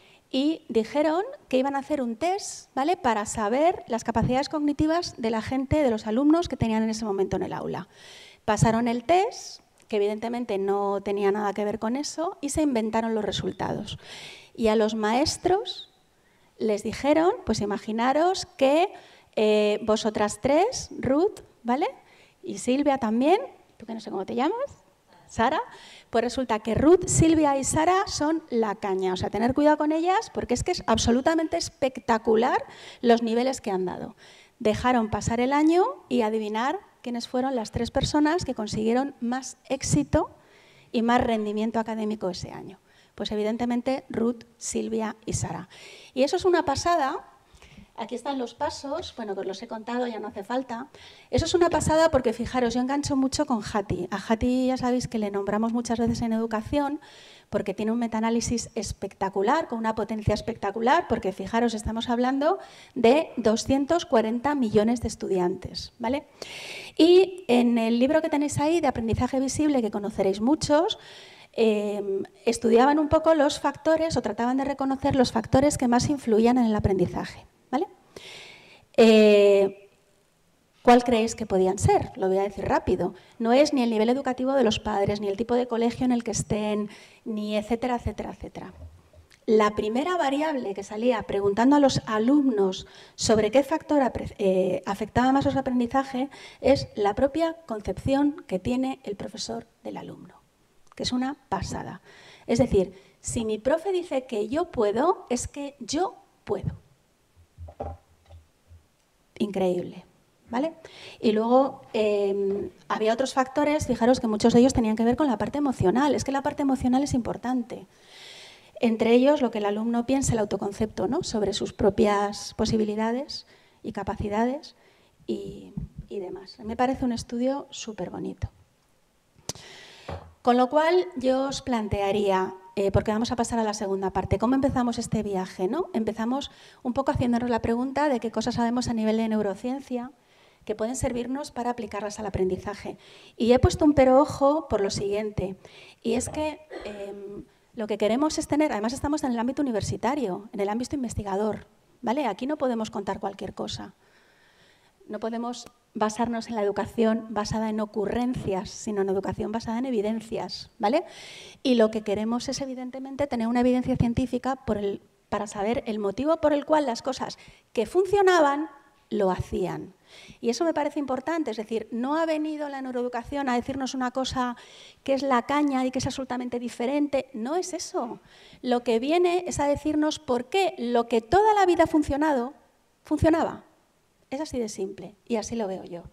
y dijeron que iban a hacer un test, ¿vale?, para saber las capacidades cognitivas de la gente, de los alumnos que tenían en ese momento en el aula. Pasaron el test, que evidentemente no tenía nada que ver con eso, y se inventaron los resultados. Y a los maestros les dijeron, pues imaginaros que vosotras tres, Ruth, ¿vale?, y Silvia también, tú que no sé cómo te llamas, Sara, pues resulta que Ruth, Silvia y Sara son la caña. O sea, tener cuidado con ellas porque es que es absolutamente espectacular los niveles que han dado. Dejaron pasar el año y adivinar quiénes fueron las tres personas que consiguieron más éxito y más rendimiento académico ese año. Pues evidentemente Ruth, Silvia y Sara. Y eso es una pasada. Aquí están los pasos, bueno, que os los he contado, ya no hace falta. Eso es una pasada porque, fijaros, yo engancho mucho con Hattie. A Hattie ya sabéis que le nombramos muchas veces en educación porque tiene un metaanálisis espectacular, con una potencia espectacular, porque, fijaros, estamos hablando de 240 millones de estudiantes, ¿vale? Y en el libro que tenéis ahí, de aprendizaje visible, que conoceréis muchos, estudiaban un poco los factores o trataban de reconocer los factores que más influían en el aprendizaje. ¿Vale? ¿Cuál creéis que podían ser? Lo voy a decir rápido. No es ni el nivel educativo de los padres, ni el tipo de colegio en el que estén, ni etcétera, etcétera, etcétera. La primera variable que salía preguntando a los alumnos sobre qué factor afectaba más su aprendizaje es la propia concepción que tiene el profesor del alumno, que es una pasada. Es decir, si mi profe dice que yo puedo, es que yo puedo. Increíble, ¿vale? Y luego había otros factores, fijaros que muchos de ellos tenían que ver con la parte emocional. Es que la parte emocional es importante. Entre ellos, lo que el alumno piensa, el autoconcepto, ¿no?, sobre sus propias posibilidades y capacidades y demás. Me parece un estudio súper bonito. Con lo cual, yo os plantearía, porque vamos a pasar a la segunda parte, ¿cómo empezamos este viaje, ¿no? Empezamos un poco haciéndonos la pregunta de qué cosas sabemos a nivel de neurociencia que pueden servirnos para aplicarlas al aprendizaje. Y he puesto un pero ojo por lo siguiente, y es que lo que queremos es tener, además estamos en el ámbito universitario, en el ámbito investigador, ¿vale? Aquí no podemos contar cualquier cosa. No podemos basarnos en la educación basada en ocurrencias, sino en educación basada en evidencias, ¿vale? Y lo que queremos es, evidentemente, tener una evidencia científica para saber el motivo por el cual las cosas que funcionaban lo hacían. Y eso me parece importante, es decir, no ha venido la neuroeducación a decirnos una cosa que es la caña y que es absolutamente diferente, no es eso. Lo que viene es a decirnos por qué lo que toda la vida ha funcionado, funcionaba. Es así de simple y así lo veo yo.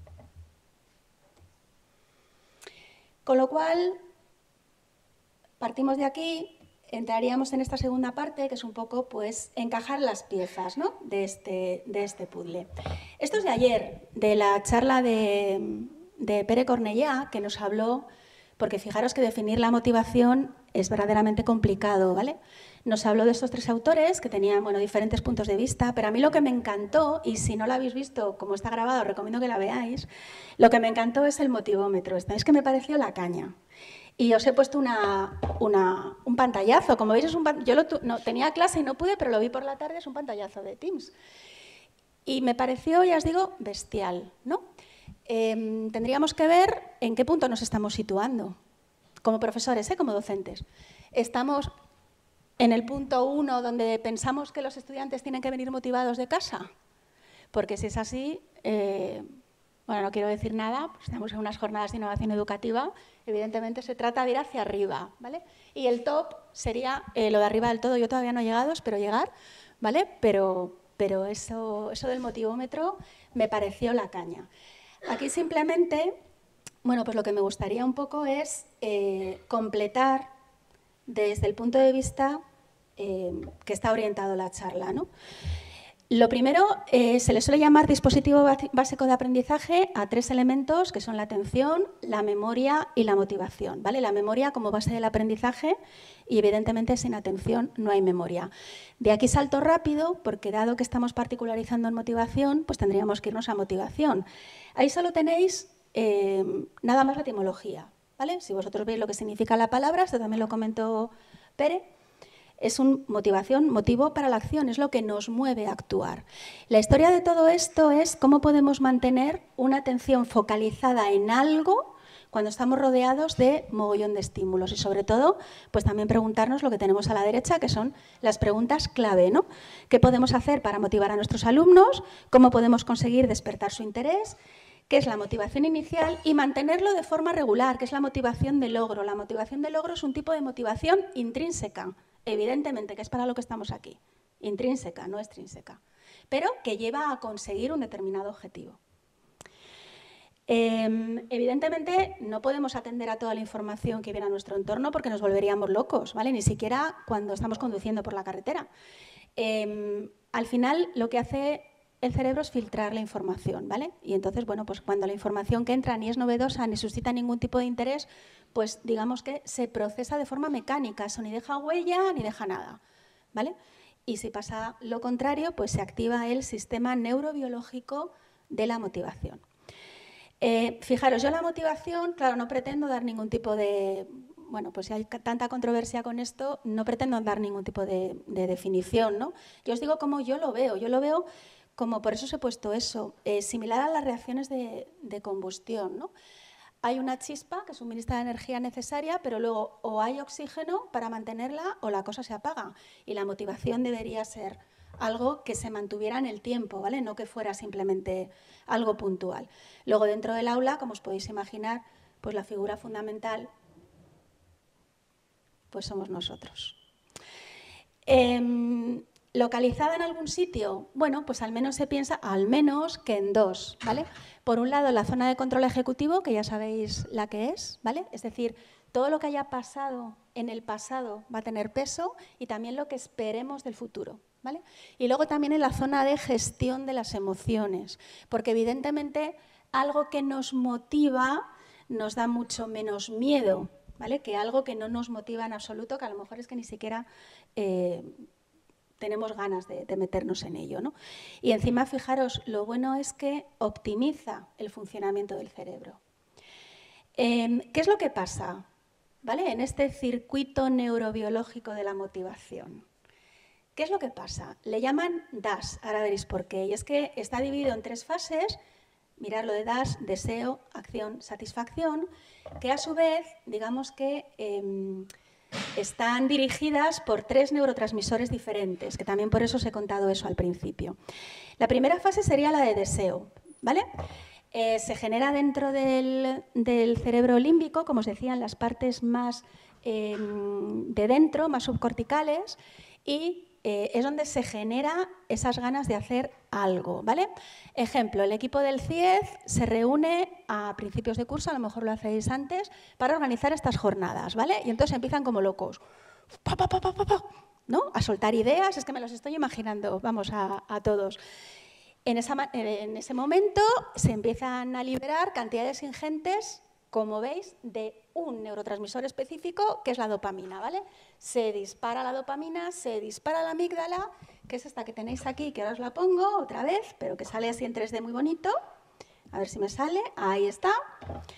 Con lo cual, partimos de aquí, entraríamos en esta segunda parte, que es un poco pues encajar las piezas, ¿no?, de este puzzle. Esto es de ayer, de la charla de Pere Cornellà, que nos habló, porque fijaros que definir la motivación es verdaderamente complicado, ¿vale? Nos habló de estos tres autores que tenían, bueno, diferentes puntos de vista, pero a mí lo que me encantó, y si no lo habéis visto, como está grabado, os recomiendo que la veáis, lo que me encantó es el motivómetro. Es que me pareció la caña. Y os he puesto un pantallazo. Como veis, yo no, tenía clase y no pude, pero lo vi por la tarde, es un pantallazo de Teams. Y me pareció, ya os digo, bestial, ¿no? Tendríamos que ver en qué punto nos estamos situando, como profesores, como docentes. en el punto 1, donde pensamos que los estudiantes tienen que venir motivados de casa? Porque si es así, bueno, no quiero decir nada, pues estamos en unas jornadas de innovación educativa, evidentemente se trata de ir hacia arriba, ¿vale? Y el top sería lo de arriba del todo. Yo todavía no he llegado, espero llegar, ¿vale? Pero eso del motivómetro me pareció la caña. Aquí simplemente, bueno, pues lo que me gustaría un poco es completar desde el punto de vista que está orientado la charla, ¿no? Lo primero, se le suele llamar dispositivo básico de aprendizaje a 3 elementos, que son la atención, la memoria y la motivación, ¿vale? La memoria como base del aprendizaje y, evidentemente, sin atención no hay memoria. De aquí salto rápido, porque dado que estamos particularizando en motivación, pues tendríamos que irnos a motivación. Ahí solo tenéis nada más la etimología, ¿vale? Si vosotros veis lo que significa la palabra, esto también lo comentó Pere, es un motivo para la acción, es lo que nos mueve a actuar. La historia de todo esto es cómo podemos mantener una atención focalizada en algo cuando estamos rodeados de mogollón de estímulos y, sobre todo, pues también preguntarnos lo que tenemos a la derecha, que son las preguntas clave, ¿no? ¿Qué podemos hacer para motivar a nuestros alumnos? ¿Cómo podemos conseguir despertar su interés? ¿Qué es la motivación inicial? Y mantenerlo de forma regular, que es la motivación de logro. La motivación de logro es un tipo de motivación intrínseca, evidentemente, que es para lo que estamos aquí. Intrínseca, no extrínseca, pero que lleva a conseguir un determinado objetivo. Evidentemente, no podemos atender a toda la información que viene a nuestro entorno porque nos volveríamos locos, ¿vale? Ni siquiera cuando estamos conduciendo por la carretera. Al final, lo que hace el cerebro es filtrar la información, ¿vale? Y entonces, bueno, pues cuando la información que entra ni es novedosa ni suscita ningún tipo de interés, pues digamos que se procesa de forma mecánica, eso ni deja huella ni deja nada, ¿vale? Y si pasa lo contrario, pues se activa el sistema neurobiológico de la motivación. Fijaros, yo la motivación, claro, no pretendo dar ningún tipo de... Bueno, pues si hay tanta controversia con esto, no pretendo dar ningún tipo de definición, ¿no? Yo os digo cómo yo lo veo como, por eso os he puesto eso, similar a las reacciones de combustión, ¿no? Hay una chispa que suministra la energía necesaria, pero luego o hay oxígeno para mantenerla o la cosa se apaga. Y la motivación debería ser algo que se mantuviera en el tiempo, ¿vale? No que fuera simplemente algo puntual. Luego, dentro del aula, como os podéis imaginar, pues la figura fundamental pues somos nosotros. ¿Localizada en algún sitio? Bueno, pues al menos se piensa, al menos que en 2, ¿vale? Por un lado, la zona de control ejecutivo, que ya sabéis la que es, ¿vale? Es decir, todo lo que haya pasado en el pasado va a tener peso y también lo que esperemos del futuro, ¿vale? Y luego también en la zona de gestión de las emociones, porque evidentemente algo que nos motiva nos da mucho menos miedo, ¿vale? Que algo que no nos motiva en absoluto, que a lo mejor es que ni siquiera tenemos ganas de meternos en ello, ¿no? Y encima, fijaros, lo bueno es que optimiza el funcionamiento del cerebro. ¿Qué es lo que pasa? ¿Vale? En este circuito neurobiológico de la motivación. ¿Qué es lo que pasa? Le llaman DAS, ahora veréis por qué. Y es que está dividido en 3 fases. Mirad lo de DAS, deseo, acción, satisfacción, que a su vez, digamos que están dirigidas por 3 neurotransmisores diferentes, que también por eso os he contado eso al principio. La primera fase sería la de deseo, ¿vale? Se genera dentro del cerebro límbico, como os decía, en las partes más de dentro, más subcorticales, y es donde se genera esas ganas de hacer algo, ¿vale? Ejemplo, el equipo del CIEZ se reúne a principios de curso, a lo mejor lo hacéis antes, para organizar estas jornadas, ¿vale? Y entonces empiezan como locos, ¿no? A soltar ideas, es que me los estoy imaginando, vamos, a todos. En ese momento se empiezan a liberar cantidades ingentes, como veis, de un neurotransmisor específico, que es la dopamina, ¿vale? Se dispara la dopamina, se dispara la amígdala, que es esta que tenéis aquí, que ahora os la pongo otra vez, pero que sale así en 3D muy bonito. A ver si me sale, ahí está,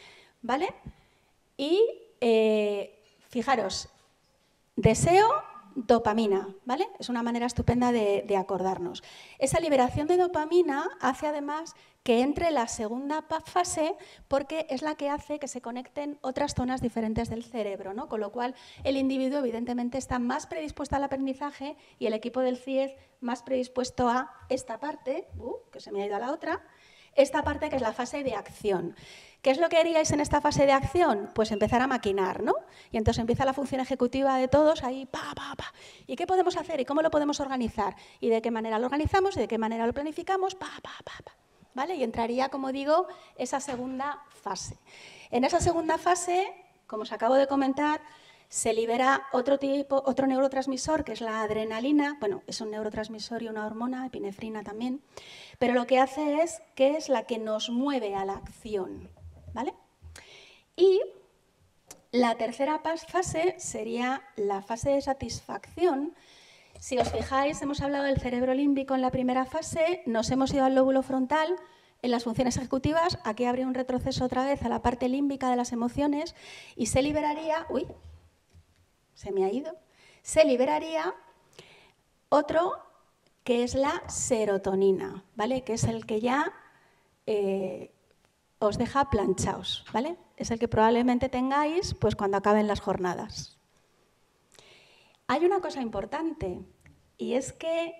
¿vale? Y fijaros, deseo, dopamina, ¿vale? Es una manera estupenda de acordarnos. Esa liberación de dopamina hace además que entre la segunda fase porque es la que hace que se conecten otras zonas diferentes del cerebro, ¿no? Con lo cual el individuo evidentemente está más predispuesto al aprendizaje y el equipo del CIES más predispuesto a esta parte, que se me ha ido a la otra, esta parte que es la fase de acción. ¿Qué es lo que haríais en esta fase de acción? Pues empezar a maquinar, ¿no? Y entonces empieza la función ejecutiva de todos ahí, ¿Y qué podemos hacer? ¿Y cómo lo podemos organizar? ¿Y de qué manera lo organizamos? ¿Y de qué manera lo planificamos? ¿Vale? Y entraría, como digo, esa segunda fase. En esa segunda fase, como os acabo de comentar, se libera otro neurotransmisor, que es la adrenalina. Bueno, es un neurotransmisor y una hormona, epinefrina también. Pero lo que hace es que es la que nos mueve a la acción, ¿vale? Y la tercera fase sería la fase de satisfacción. Si os fijáis, hemos hablado del cerebro límbico en la primera fase, nos hemos ido al lóbulo frontal en las funciones ejecutivas, aquí habría un retroceso otra vez a la parte límbica de las emociones y se liberaría, se me ha ido, se liberaría otro que es la serotonina, ¿vale? Que es el que ya os deja planchaos, ¿vale? Es el que probablemente tengáis pues, cuando acaben las jornadas. Hay una cosa importante y es que,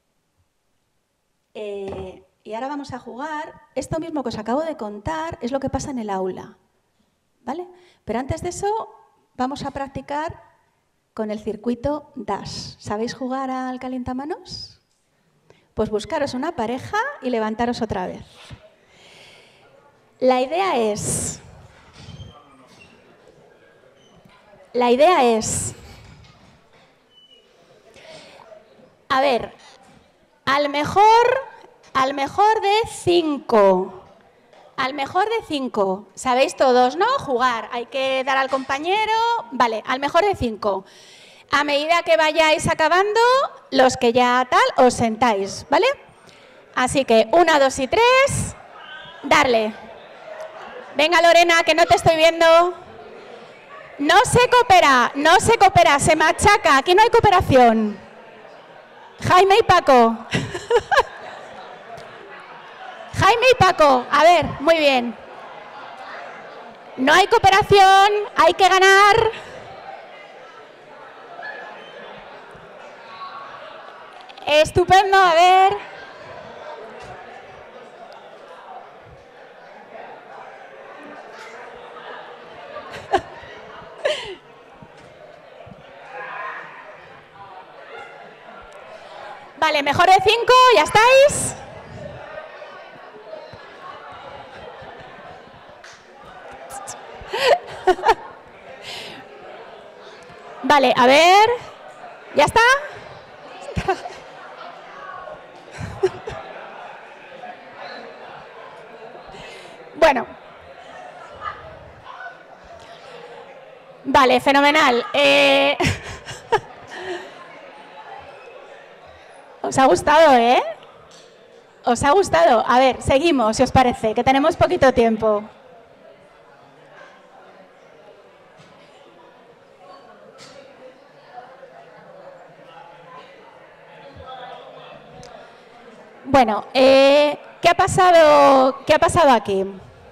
y ahora vamos a jugar, esto mismo que os acabo de contar es lo que pasa en el aula, ¿vale? Pero antes de eso vamos a practicar con el circuito DASH. ¿Sabéis jugar al calientamanos? Pues buscaros una pareja y levantaros otra vez. La idea es a ver, al mejor de 5. Al mejor de 5. Sabéis todos, ¿no? Jugar. Hay que dar al compañero. Vale, al mejor de 5. A medida que vayáis acabando, los que ya tal, os sentáis, ¿vale? Así que 1, 2 y 3. Darle. Venga, Lorena, que no te estoy viendo. No se coopera, se machaca. Aquí no hay cooperación. Jaime y Paco. Jaime y Paco, a ver, muy bien. No hay cooperación, hay que ganar. Estupendo, a ver. Vale, mejor de 5, ¿ya estáis? Vale, a ver, ¿ya está? Bueno. Vale, fenomenal. ¿Os ha gustado, eh? ¿Os ha gustado? A ver, seguimos, si os parece, que tenemos poquito tiempo. Bueno, ¿qué ha pasado aquí?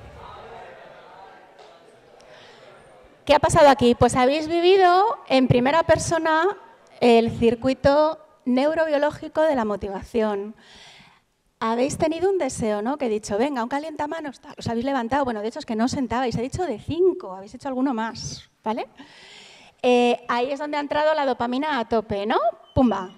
¿Qué ha pasado aquí? Pues habéis vivido en primera persona el circuito neurobiológico de la motivación. Habéis tenido un deseo, ¿no? Que he dicho, venga, un calientamanos, tal. Os habéis levantado. Bueno, de hecho es que no os sentabais, he dicho de 5, habéis hecho alguno más, ¿vale? Ahí es donde ha entrado la dopamina a tope, ¿no? ¡Pumba!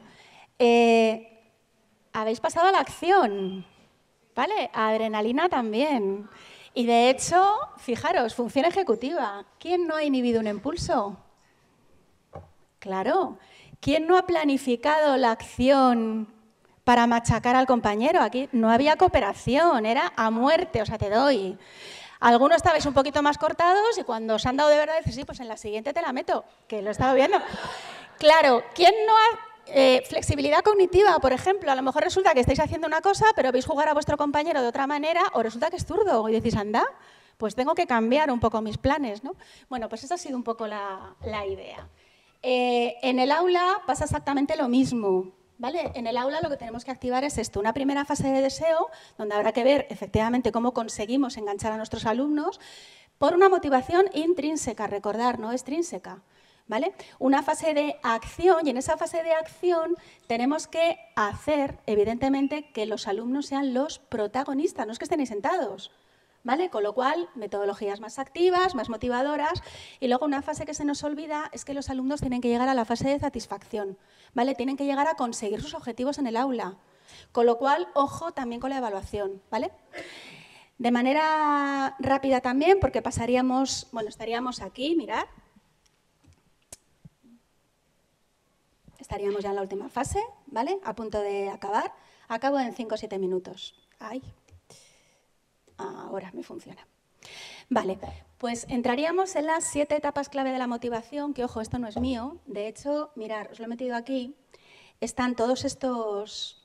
Habéis pasado a la acción, ¿vale? Adrenalina también. Y de hecho, fijaros, función ejecutiva. ¿Quién no ha inhibido un impulso? Claro. ¿Quién no ha planificado la acción para machacar al compañero? Aquí no había cooperación, era a muerte, o sea, te doy. Algunos estabais un poquito más cortados y cuando os han dado de verdad, dices, sí, pues en la siguiente te la meto, que lo he estado viendo. Claro, ¿quién no ha... flexibilidad cognitiva, por ejemplo, a lo mejor resulta que estáis haciendo una cosa, pero veis jugar a vuestro compañero de otra manera, o resulta que es zurdo, y decís, anda, pues tengo que cambiar un poco mis planes, ¿no? Bueno, pues esa ha sido un poco la idea. En el aula pasa exactamente lo mismo. ¿Vale? En el aula lo que tenemos que activar es esto, una primera fase de deseo, donde habrá que ver efectivamente cómo conseguimos enganchar a nuestros alumnos por una motivación intrínseca, recordar, no extrínseca. ¿Vale? Una fase de acción, y en esa fase de acción tenemos que hacer, evidentemente, que los alumnos sean los protagonistas, no es que estén ahí sentados. ¿Vale? Con lo cual, metodologías más activas, más motivadoras. Y luego una fase que se nos olvida es que los alumnos tienen que llegar a la fase de satisfacción. ¿Vale? Tienen que llegar a conseguir sus objetivos en el aula. Con lo cual, ojo también con la evaluación. ¿Vale? De manera rápida también, porque pasaríamos, bueno, estaríamos aquí, mirad. Estaríamos ya en la última fase, ¿vale? A punto de acabar. Acabo en 5 o 7 minutos. ¡Ay! Ahora me funciona. Vale, pues entraríamos en las 7 etapas clave de la motivación, que, ojo, esto no es mío. De hecho, mirad, os lo he metido aquí. Están todos estos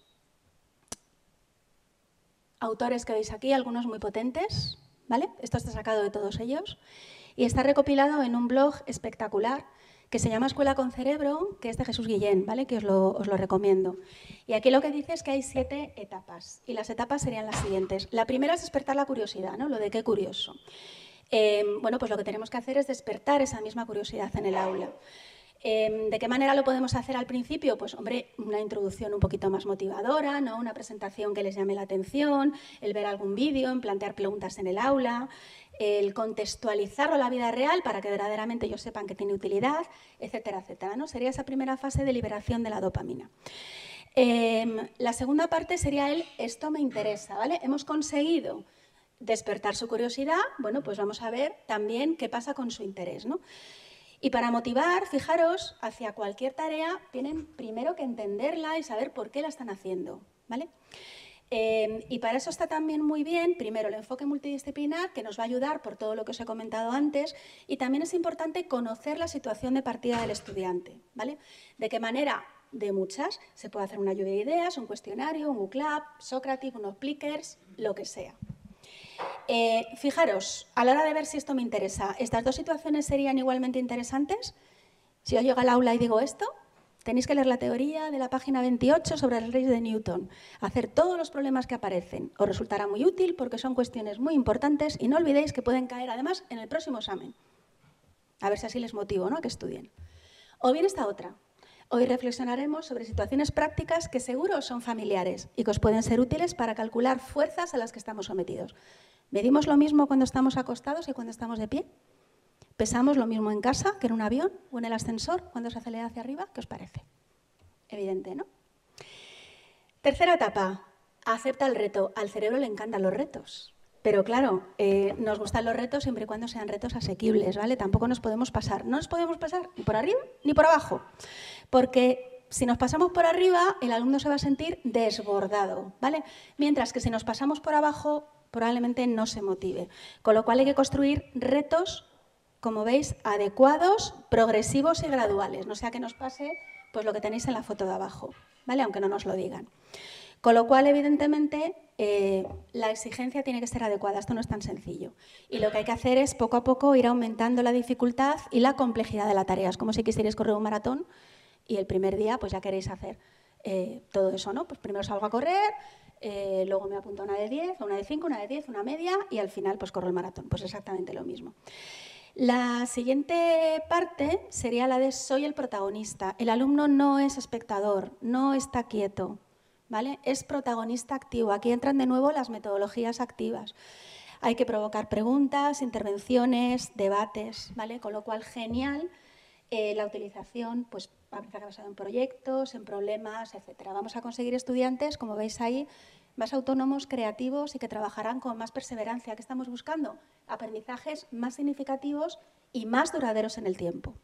autores que veis aquí, algunos muy potentes, ¿vale? Esto está sacado de todos ellos. Y está recopilado en un blog espectacular que se llama Escuela con Cerebro, que es de Jesús Guillén, ¿vale? Que os lo recomiendo. Y aquí lo que dice es que hay 7 etapas, y las etapas serían las siguientes. La primera es despertar la curiosidad, ¿no? Lo de qué curioso. Bueno, pues lo que tenemos que hacer es despertar esa misma curiosidad en el aula. ¿De qué manera lo podemos hacer al principio? Pues, hombre, una introducción un poquito más motivadora, ¿no? Una presentación que les llame la atención, el ver algún vídeo, el plantear preguntas en el aula, el contextualizarlo a la vida real para que verdaderamente ellos sepan que tiene utilidad, etcétera, etcétera, ¿no? Sería esa primera fase de liberación de la dopamina. La segunda parte sería el esto me interesa, ¿vale? Hemos conseguido despertar su curiosidad, bueno, pues vamos a ver también qué pasa con su interés, ¿no? Y para motivar, fijaros, hacia cualquier tarea tienen primero que entenderla y saber por qué la están haciendo, ¿vale? Y para eso está también muy bien, primero, el enfoque multidisciplinar, que nos va a ayudar por todo lo que os he comentado antes, y también es importante conocer la situación de partida del estudiante, ¿vale? De qué manera, de muchas, se puede hacer una lluvia de ideas, un cuestionario, un UCLAP, Socrative, unos Plickers, lo que sea. Fijaros, a la hora de ver si esto me interesa, ¿estas dos situaciones serían igualmente interesantes? Si yo llego al aula y digo esto, tenéis que leer la teoría de la página 28 sobre las leyes de Newton, hacer todos los problemas que aparecen. Os resultará muy útil porque son cuestiones muy importantes y no olvidéis que pueden caer además en el próximo examen. A ver si así les motivo, ¿no?, a que estudien. O bien esta otra. Hoy reflexionaremos sobre situaciones prácticas que seguro son familiares y que os pueden ser útiles para calcular fuerzas a las que estamos sometidos. ¿Medimos lo mismo cuando estamos acostados y cuando estamos de pie? ¿Pesamos lo mismo en casa que en un avión o en el ascensor cuando se acelera hacia arriba? ¿Qué os parece? Evidente, ¿no? Tercera etapa, acepta el reto. Al cerebro le encantan los retos. Pero claro, nos gustan los retos siempre y cuando sean retos asequibles, ¿vale? Tampoco nos podemos pasar. No nos podemos pasar ni por arriba ni por abajo. Porque si nos pasamos por arriba, el alumno se va a sentir desbordado, ¿vale? Mientras que si nos pasamos por abajo, probablemente no se motive. Con lo cual hay que construir retos, como veis, adecuados, progresivos y graduales. No sea que nos pase pues lo que tenéis en la foto de abajo, ¿vale? Aunque no nos lo digan. Con lo cual, evidentemente, la exigencia tiene que ser adecuada. Esto no es tan sencillo. Y lo que hay que hacer es, poco a poco, ir aumentando la dificultad y la complejidad de la tarea. Es como si quisierais correr un maratón y el primer día pues ya queréis hacer todo eso, ¿no? Pues primero salgo a correr, luego me apunto a una de 10, a una de 5, una de 10, una media y al final pues corro el maratón. Pues exactamente lo mismo. La siguiente parte sería la de soy el protagonista. El alumno no es espectador, no está quieto, ¿vale? Es protagonista activo. Aquí entran de nuevo las metodologías activas. Hay que provocar preguntas, intervenciones, debates, ¿vale? Con lo cual, genial la utilización, pues aprendizaje basado en proyectos, en problemas, etcétera. Vamos a conseguir estudiantes, como veis ahí, más autónomos, creativos y que trabajarán con más perseverancia. ¿Qué estamos buscando? Aprendizajes más significativos y más duraderos en el tiempo.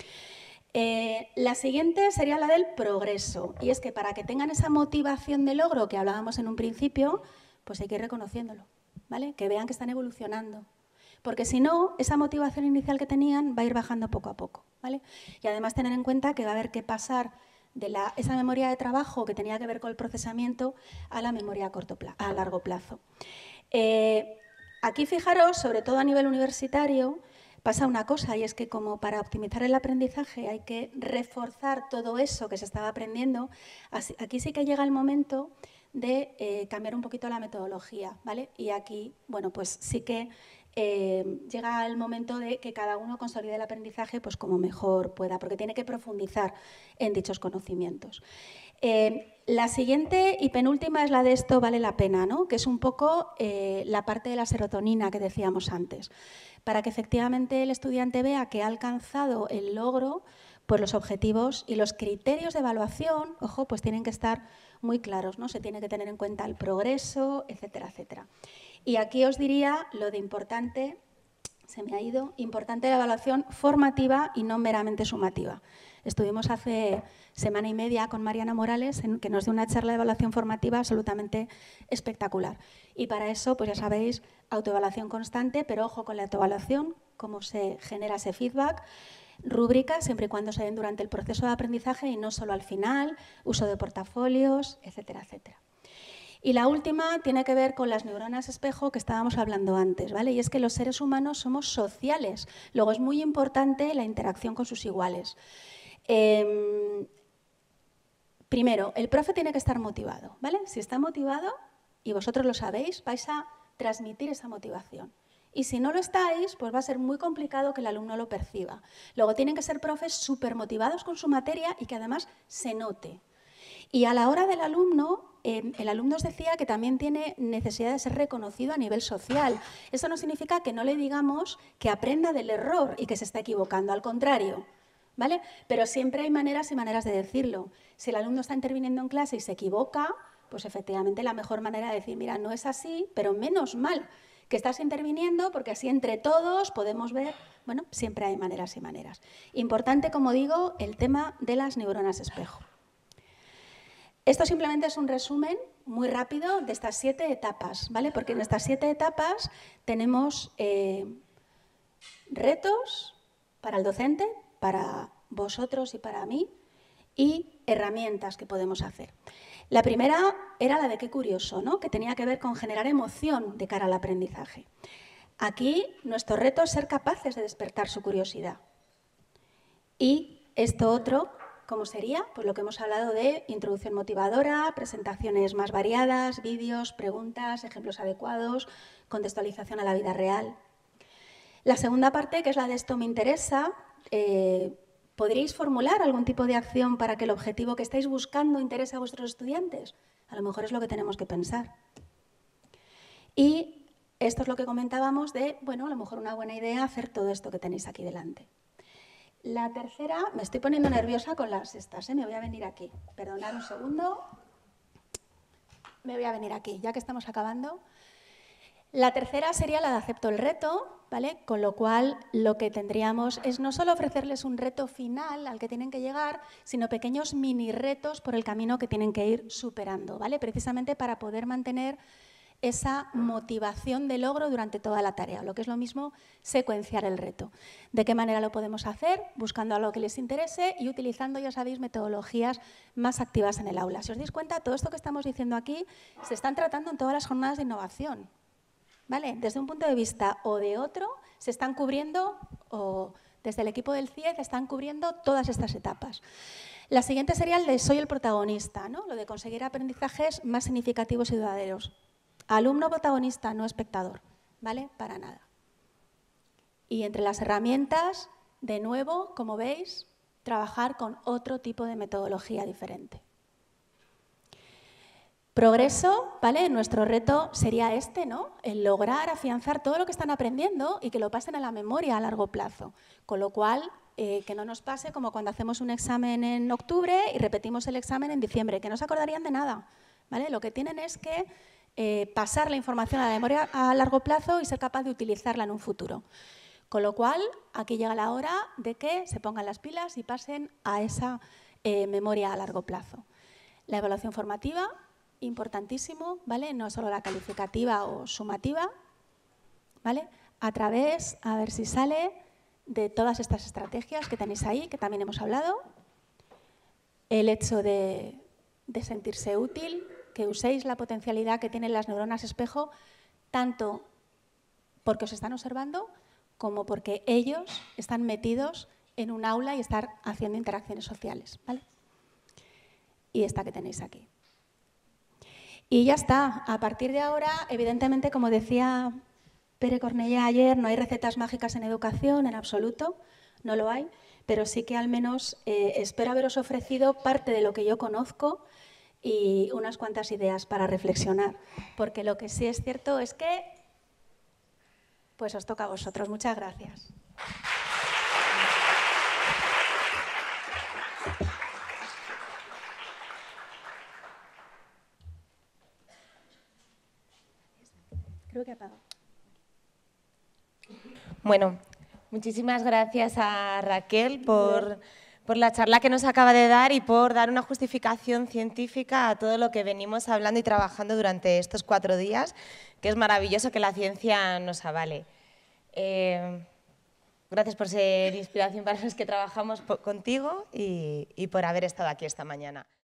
La siguiente sería la del progreso. Y es que para que tengan esa motivación de logro que hablábamos en un principio, pues hay que ir reconociéndolo, ¿vale? Que vean que están evolucionando. Porque si no, esa motivación inicial que tenían va a ir bajando poco a poco, ¿vale? Y además tener en cuenta que va a haber que pasar de esa memoria de trabajo que tenía que ver con el procesamiento a la memoria a largo plazo. Aquí fijaros, sobre todo a nivel universitario, pasa una cosa, y es que como para optimizar el aprendizaje hay que reforzar todo eso que se estaba aprendiendo, aquí sí que llega el momento de cambiar un poquito la metodología, ¿vale? Y aquí, bueno, pues sí que llega el momento de que cada uno consolide el aprendizaje pues como mejor pueda, porque tiene que profundizar en dichos conocimientos. La siguiente y penúltima es la de esto vale la pena, ¿no? Que es un poco la parte de la serotonina que decíamos antes. Para que efectivamente el estudiante vea que ha alcanzado el logro, pues los objetivos y los criterios de evaluación, ojo, pues tienen que estar muy claros, ¿no? Se tiene que tener en cuenta el progreso, etcétera, etcétera. Y aquí os diría lo de importante, se me ha ido, importante la evaluación formativa y no meramente sumativa. Estuvimos hace semana y media con Mariana Morales, que nos dio una charla de evaluación formativa absolutamente espectacular. Y para eso, pues ya sabéis, autoevaluación constante, pero ojo con la autoevaluación, cómo se genera ese feedback, rúbricas, siempre y cuando se den durante el proceso de aprendizaje y no solo al final, uso de portafolios, etcétera, etcétera. Y la última tiene que ver con las neuronas espejo que estábamos hablando antes, ¿vale? Y es que los seres humanos somos sociales. Luego es muy importante la interacción con sus iguales. Primero, el profe tiene que estar motivado, ¿vale? Si está motivado, y vosotros lo sabéis, vais a transmitir esa motivación. Y si no lo estáis, pues va a ser muy complicado que el alumno lo perciba. Luego tienen que ser profes súper motivados con su materia y que además se note. Y a la hora del alumno, el alumno os decía que también tiene necesidad de ser reconocido a nivel social. Eso no significa que no le digamos que aprenda del error y que se está equivocando, al contrario, ¿vale? Pero siempre hay maneras y maneras de decirlo. Si el alumno está interviniendo en clase y se equivoca, pues efectivamente la mejor manera de decir, mira, no es así, pero menos mal que estás interviniendo porque así entre todos podemos ver, bueno, siempre hay maneras y maneras. Importante, como digo, el tema de las neuronas espejo. Esto simplemente es un resumen muy rápido de estas 7 etapas, ¿vale? Porque en estas 7 etapas tenemos retos para el docente, para vosotros y para mí, y herramientas que podemos hacer. La primera era la de qué curioso, ¿no? Que tenía que ver con generar emoción de cara al aprendizaje. Aquí nuestro reto es ser capaces de despertar su curiosidad. Y esto otro, ¿cómo sería? Pues lo que hemos hablado de introducción motivadora, presentaciones más variadas, vídeos, preguntas, ejemplos adecuados, contextualización a la vida real. La segunda parte, que es la de esto me interesa, ¿podríais formular algún tipo de acción para que el objetivo que estáis buscando interese a vuestros estudiantes? A lo mejor es lo que tenemos que pensar. Y esto es lo que comentábamos de, bueno, a lo mejor una buena idea hacer todo esto que tenéis aquí delante. La tercera, me estoy poniendo nerviosa con las estas, me voy a venir aquí. Perdonad un segundo. Me voy a venir aquí, ya que estamos acabando. La tercera sería la de acepto el reto, ¿vale? Con lo cual lo que tendríamos es no solo ofrecerles un reto final al que tienen que llegar, sino pequeños mini retos por el camino que tienen que ir superando, ¿vale? Precisamente para poder mantener esa motivación de logro durante toda la tarea, lo que es lo mismo secuenciar el reto. ¿De qué manera lo podemos hacer? Buscando algo que les interese y utilizando, ya sabéis, metodologías más activas en el aula. Si os dais cuenta, todo esto que estamos diciendo aquí se están tratando en todas las jornadas de innovación, ¿vale? Desde un punto de vista o de otro, se están cubriendo, o desde el equipo del CIEZ están cubriendo todas estas etapas. La siguiente sería el de soy el protagonista, ¿no? Lo de conseguir aprendizajes más significativos y duraderos. Alumno protagonista, no espectador, ¿vale? Para nada. Y entre las herramientas, de nuevo, como veis, trabajar con otro tipo de metodología diferente. Progreso, ¿vale? Nuestro reto sería este, ¿no? El lograr afianzar todo lo que están aprendiendo y que lo pasen a la memoria a largo plazo. Con lo cual, que no nos pase como cuando hacemos un examen en octubre y repetimos el examen en diciembre, que no se acordarían de nada, ¿vale? Lo que tienen es que pasar la información a la memoria a largo plazo y ser capaz de utilizarla en un futuro. Con lo cual, aquí llega la hora de que se pongan las pilas y pasen a esa memoria a largo plazo. La evaluación formativa, importantísimo, ¿vale? No solo la calificativa o sumativa, ¿vale? A través, a ver si sale, de todas estas estrategias que tenéis ahí, que también hemos hablado. El hecho de sentirse útil, que uséis la potencialidad que tienen las neuronas espejo, tanto porque os están observando como porque ellos están metidos en un aula y están haciendo interacciones sociales, ¿vale? Y esta que tenéis aquí. Y ya está. A partir de ahora, evidentemente, como decía Pere Cornellá ayer, no hay recetas mágicas en educación, en absoluto, no lo hay, pero sí que al menos espero haberos ofrecido parte de lo que yo conozco y unas cuantas ideas para reflexionar, porque lo que sí es cierto es que pues os toca a vosotros. Muchas gracias. Creo que he apagado. Bueno, muchísimas gracias a Raquel por la charla que nos acaba de dar y por dar una justificación científica a todo lo que venimos hablando y trabajando durante estos 4 días, que es maravilloso que la ciencia nos avale. Gracias por ser inspiración para los que trabajamos contigo y por haber estado aquí esta mañana.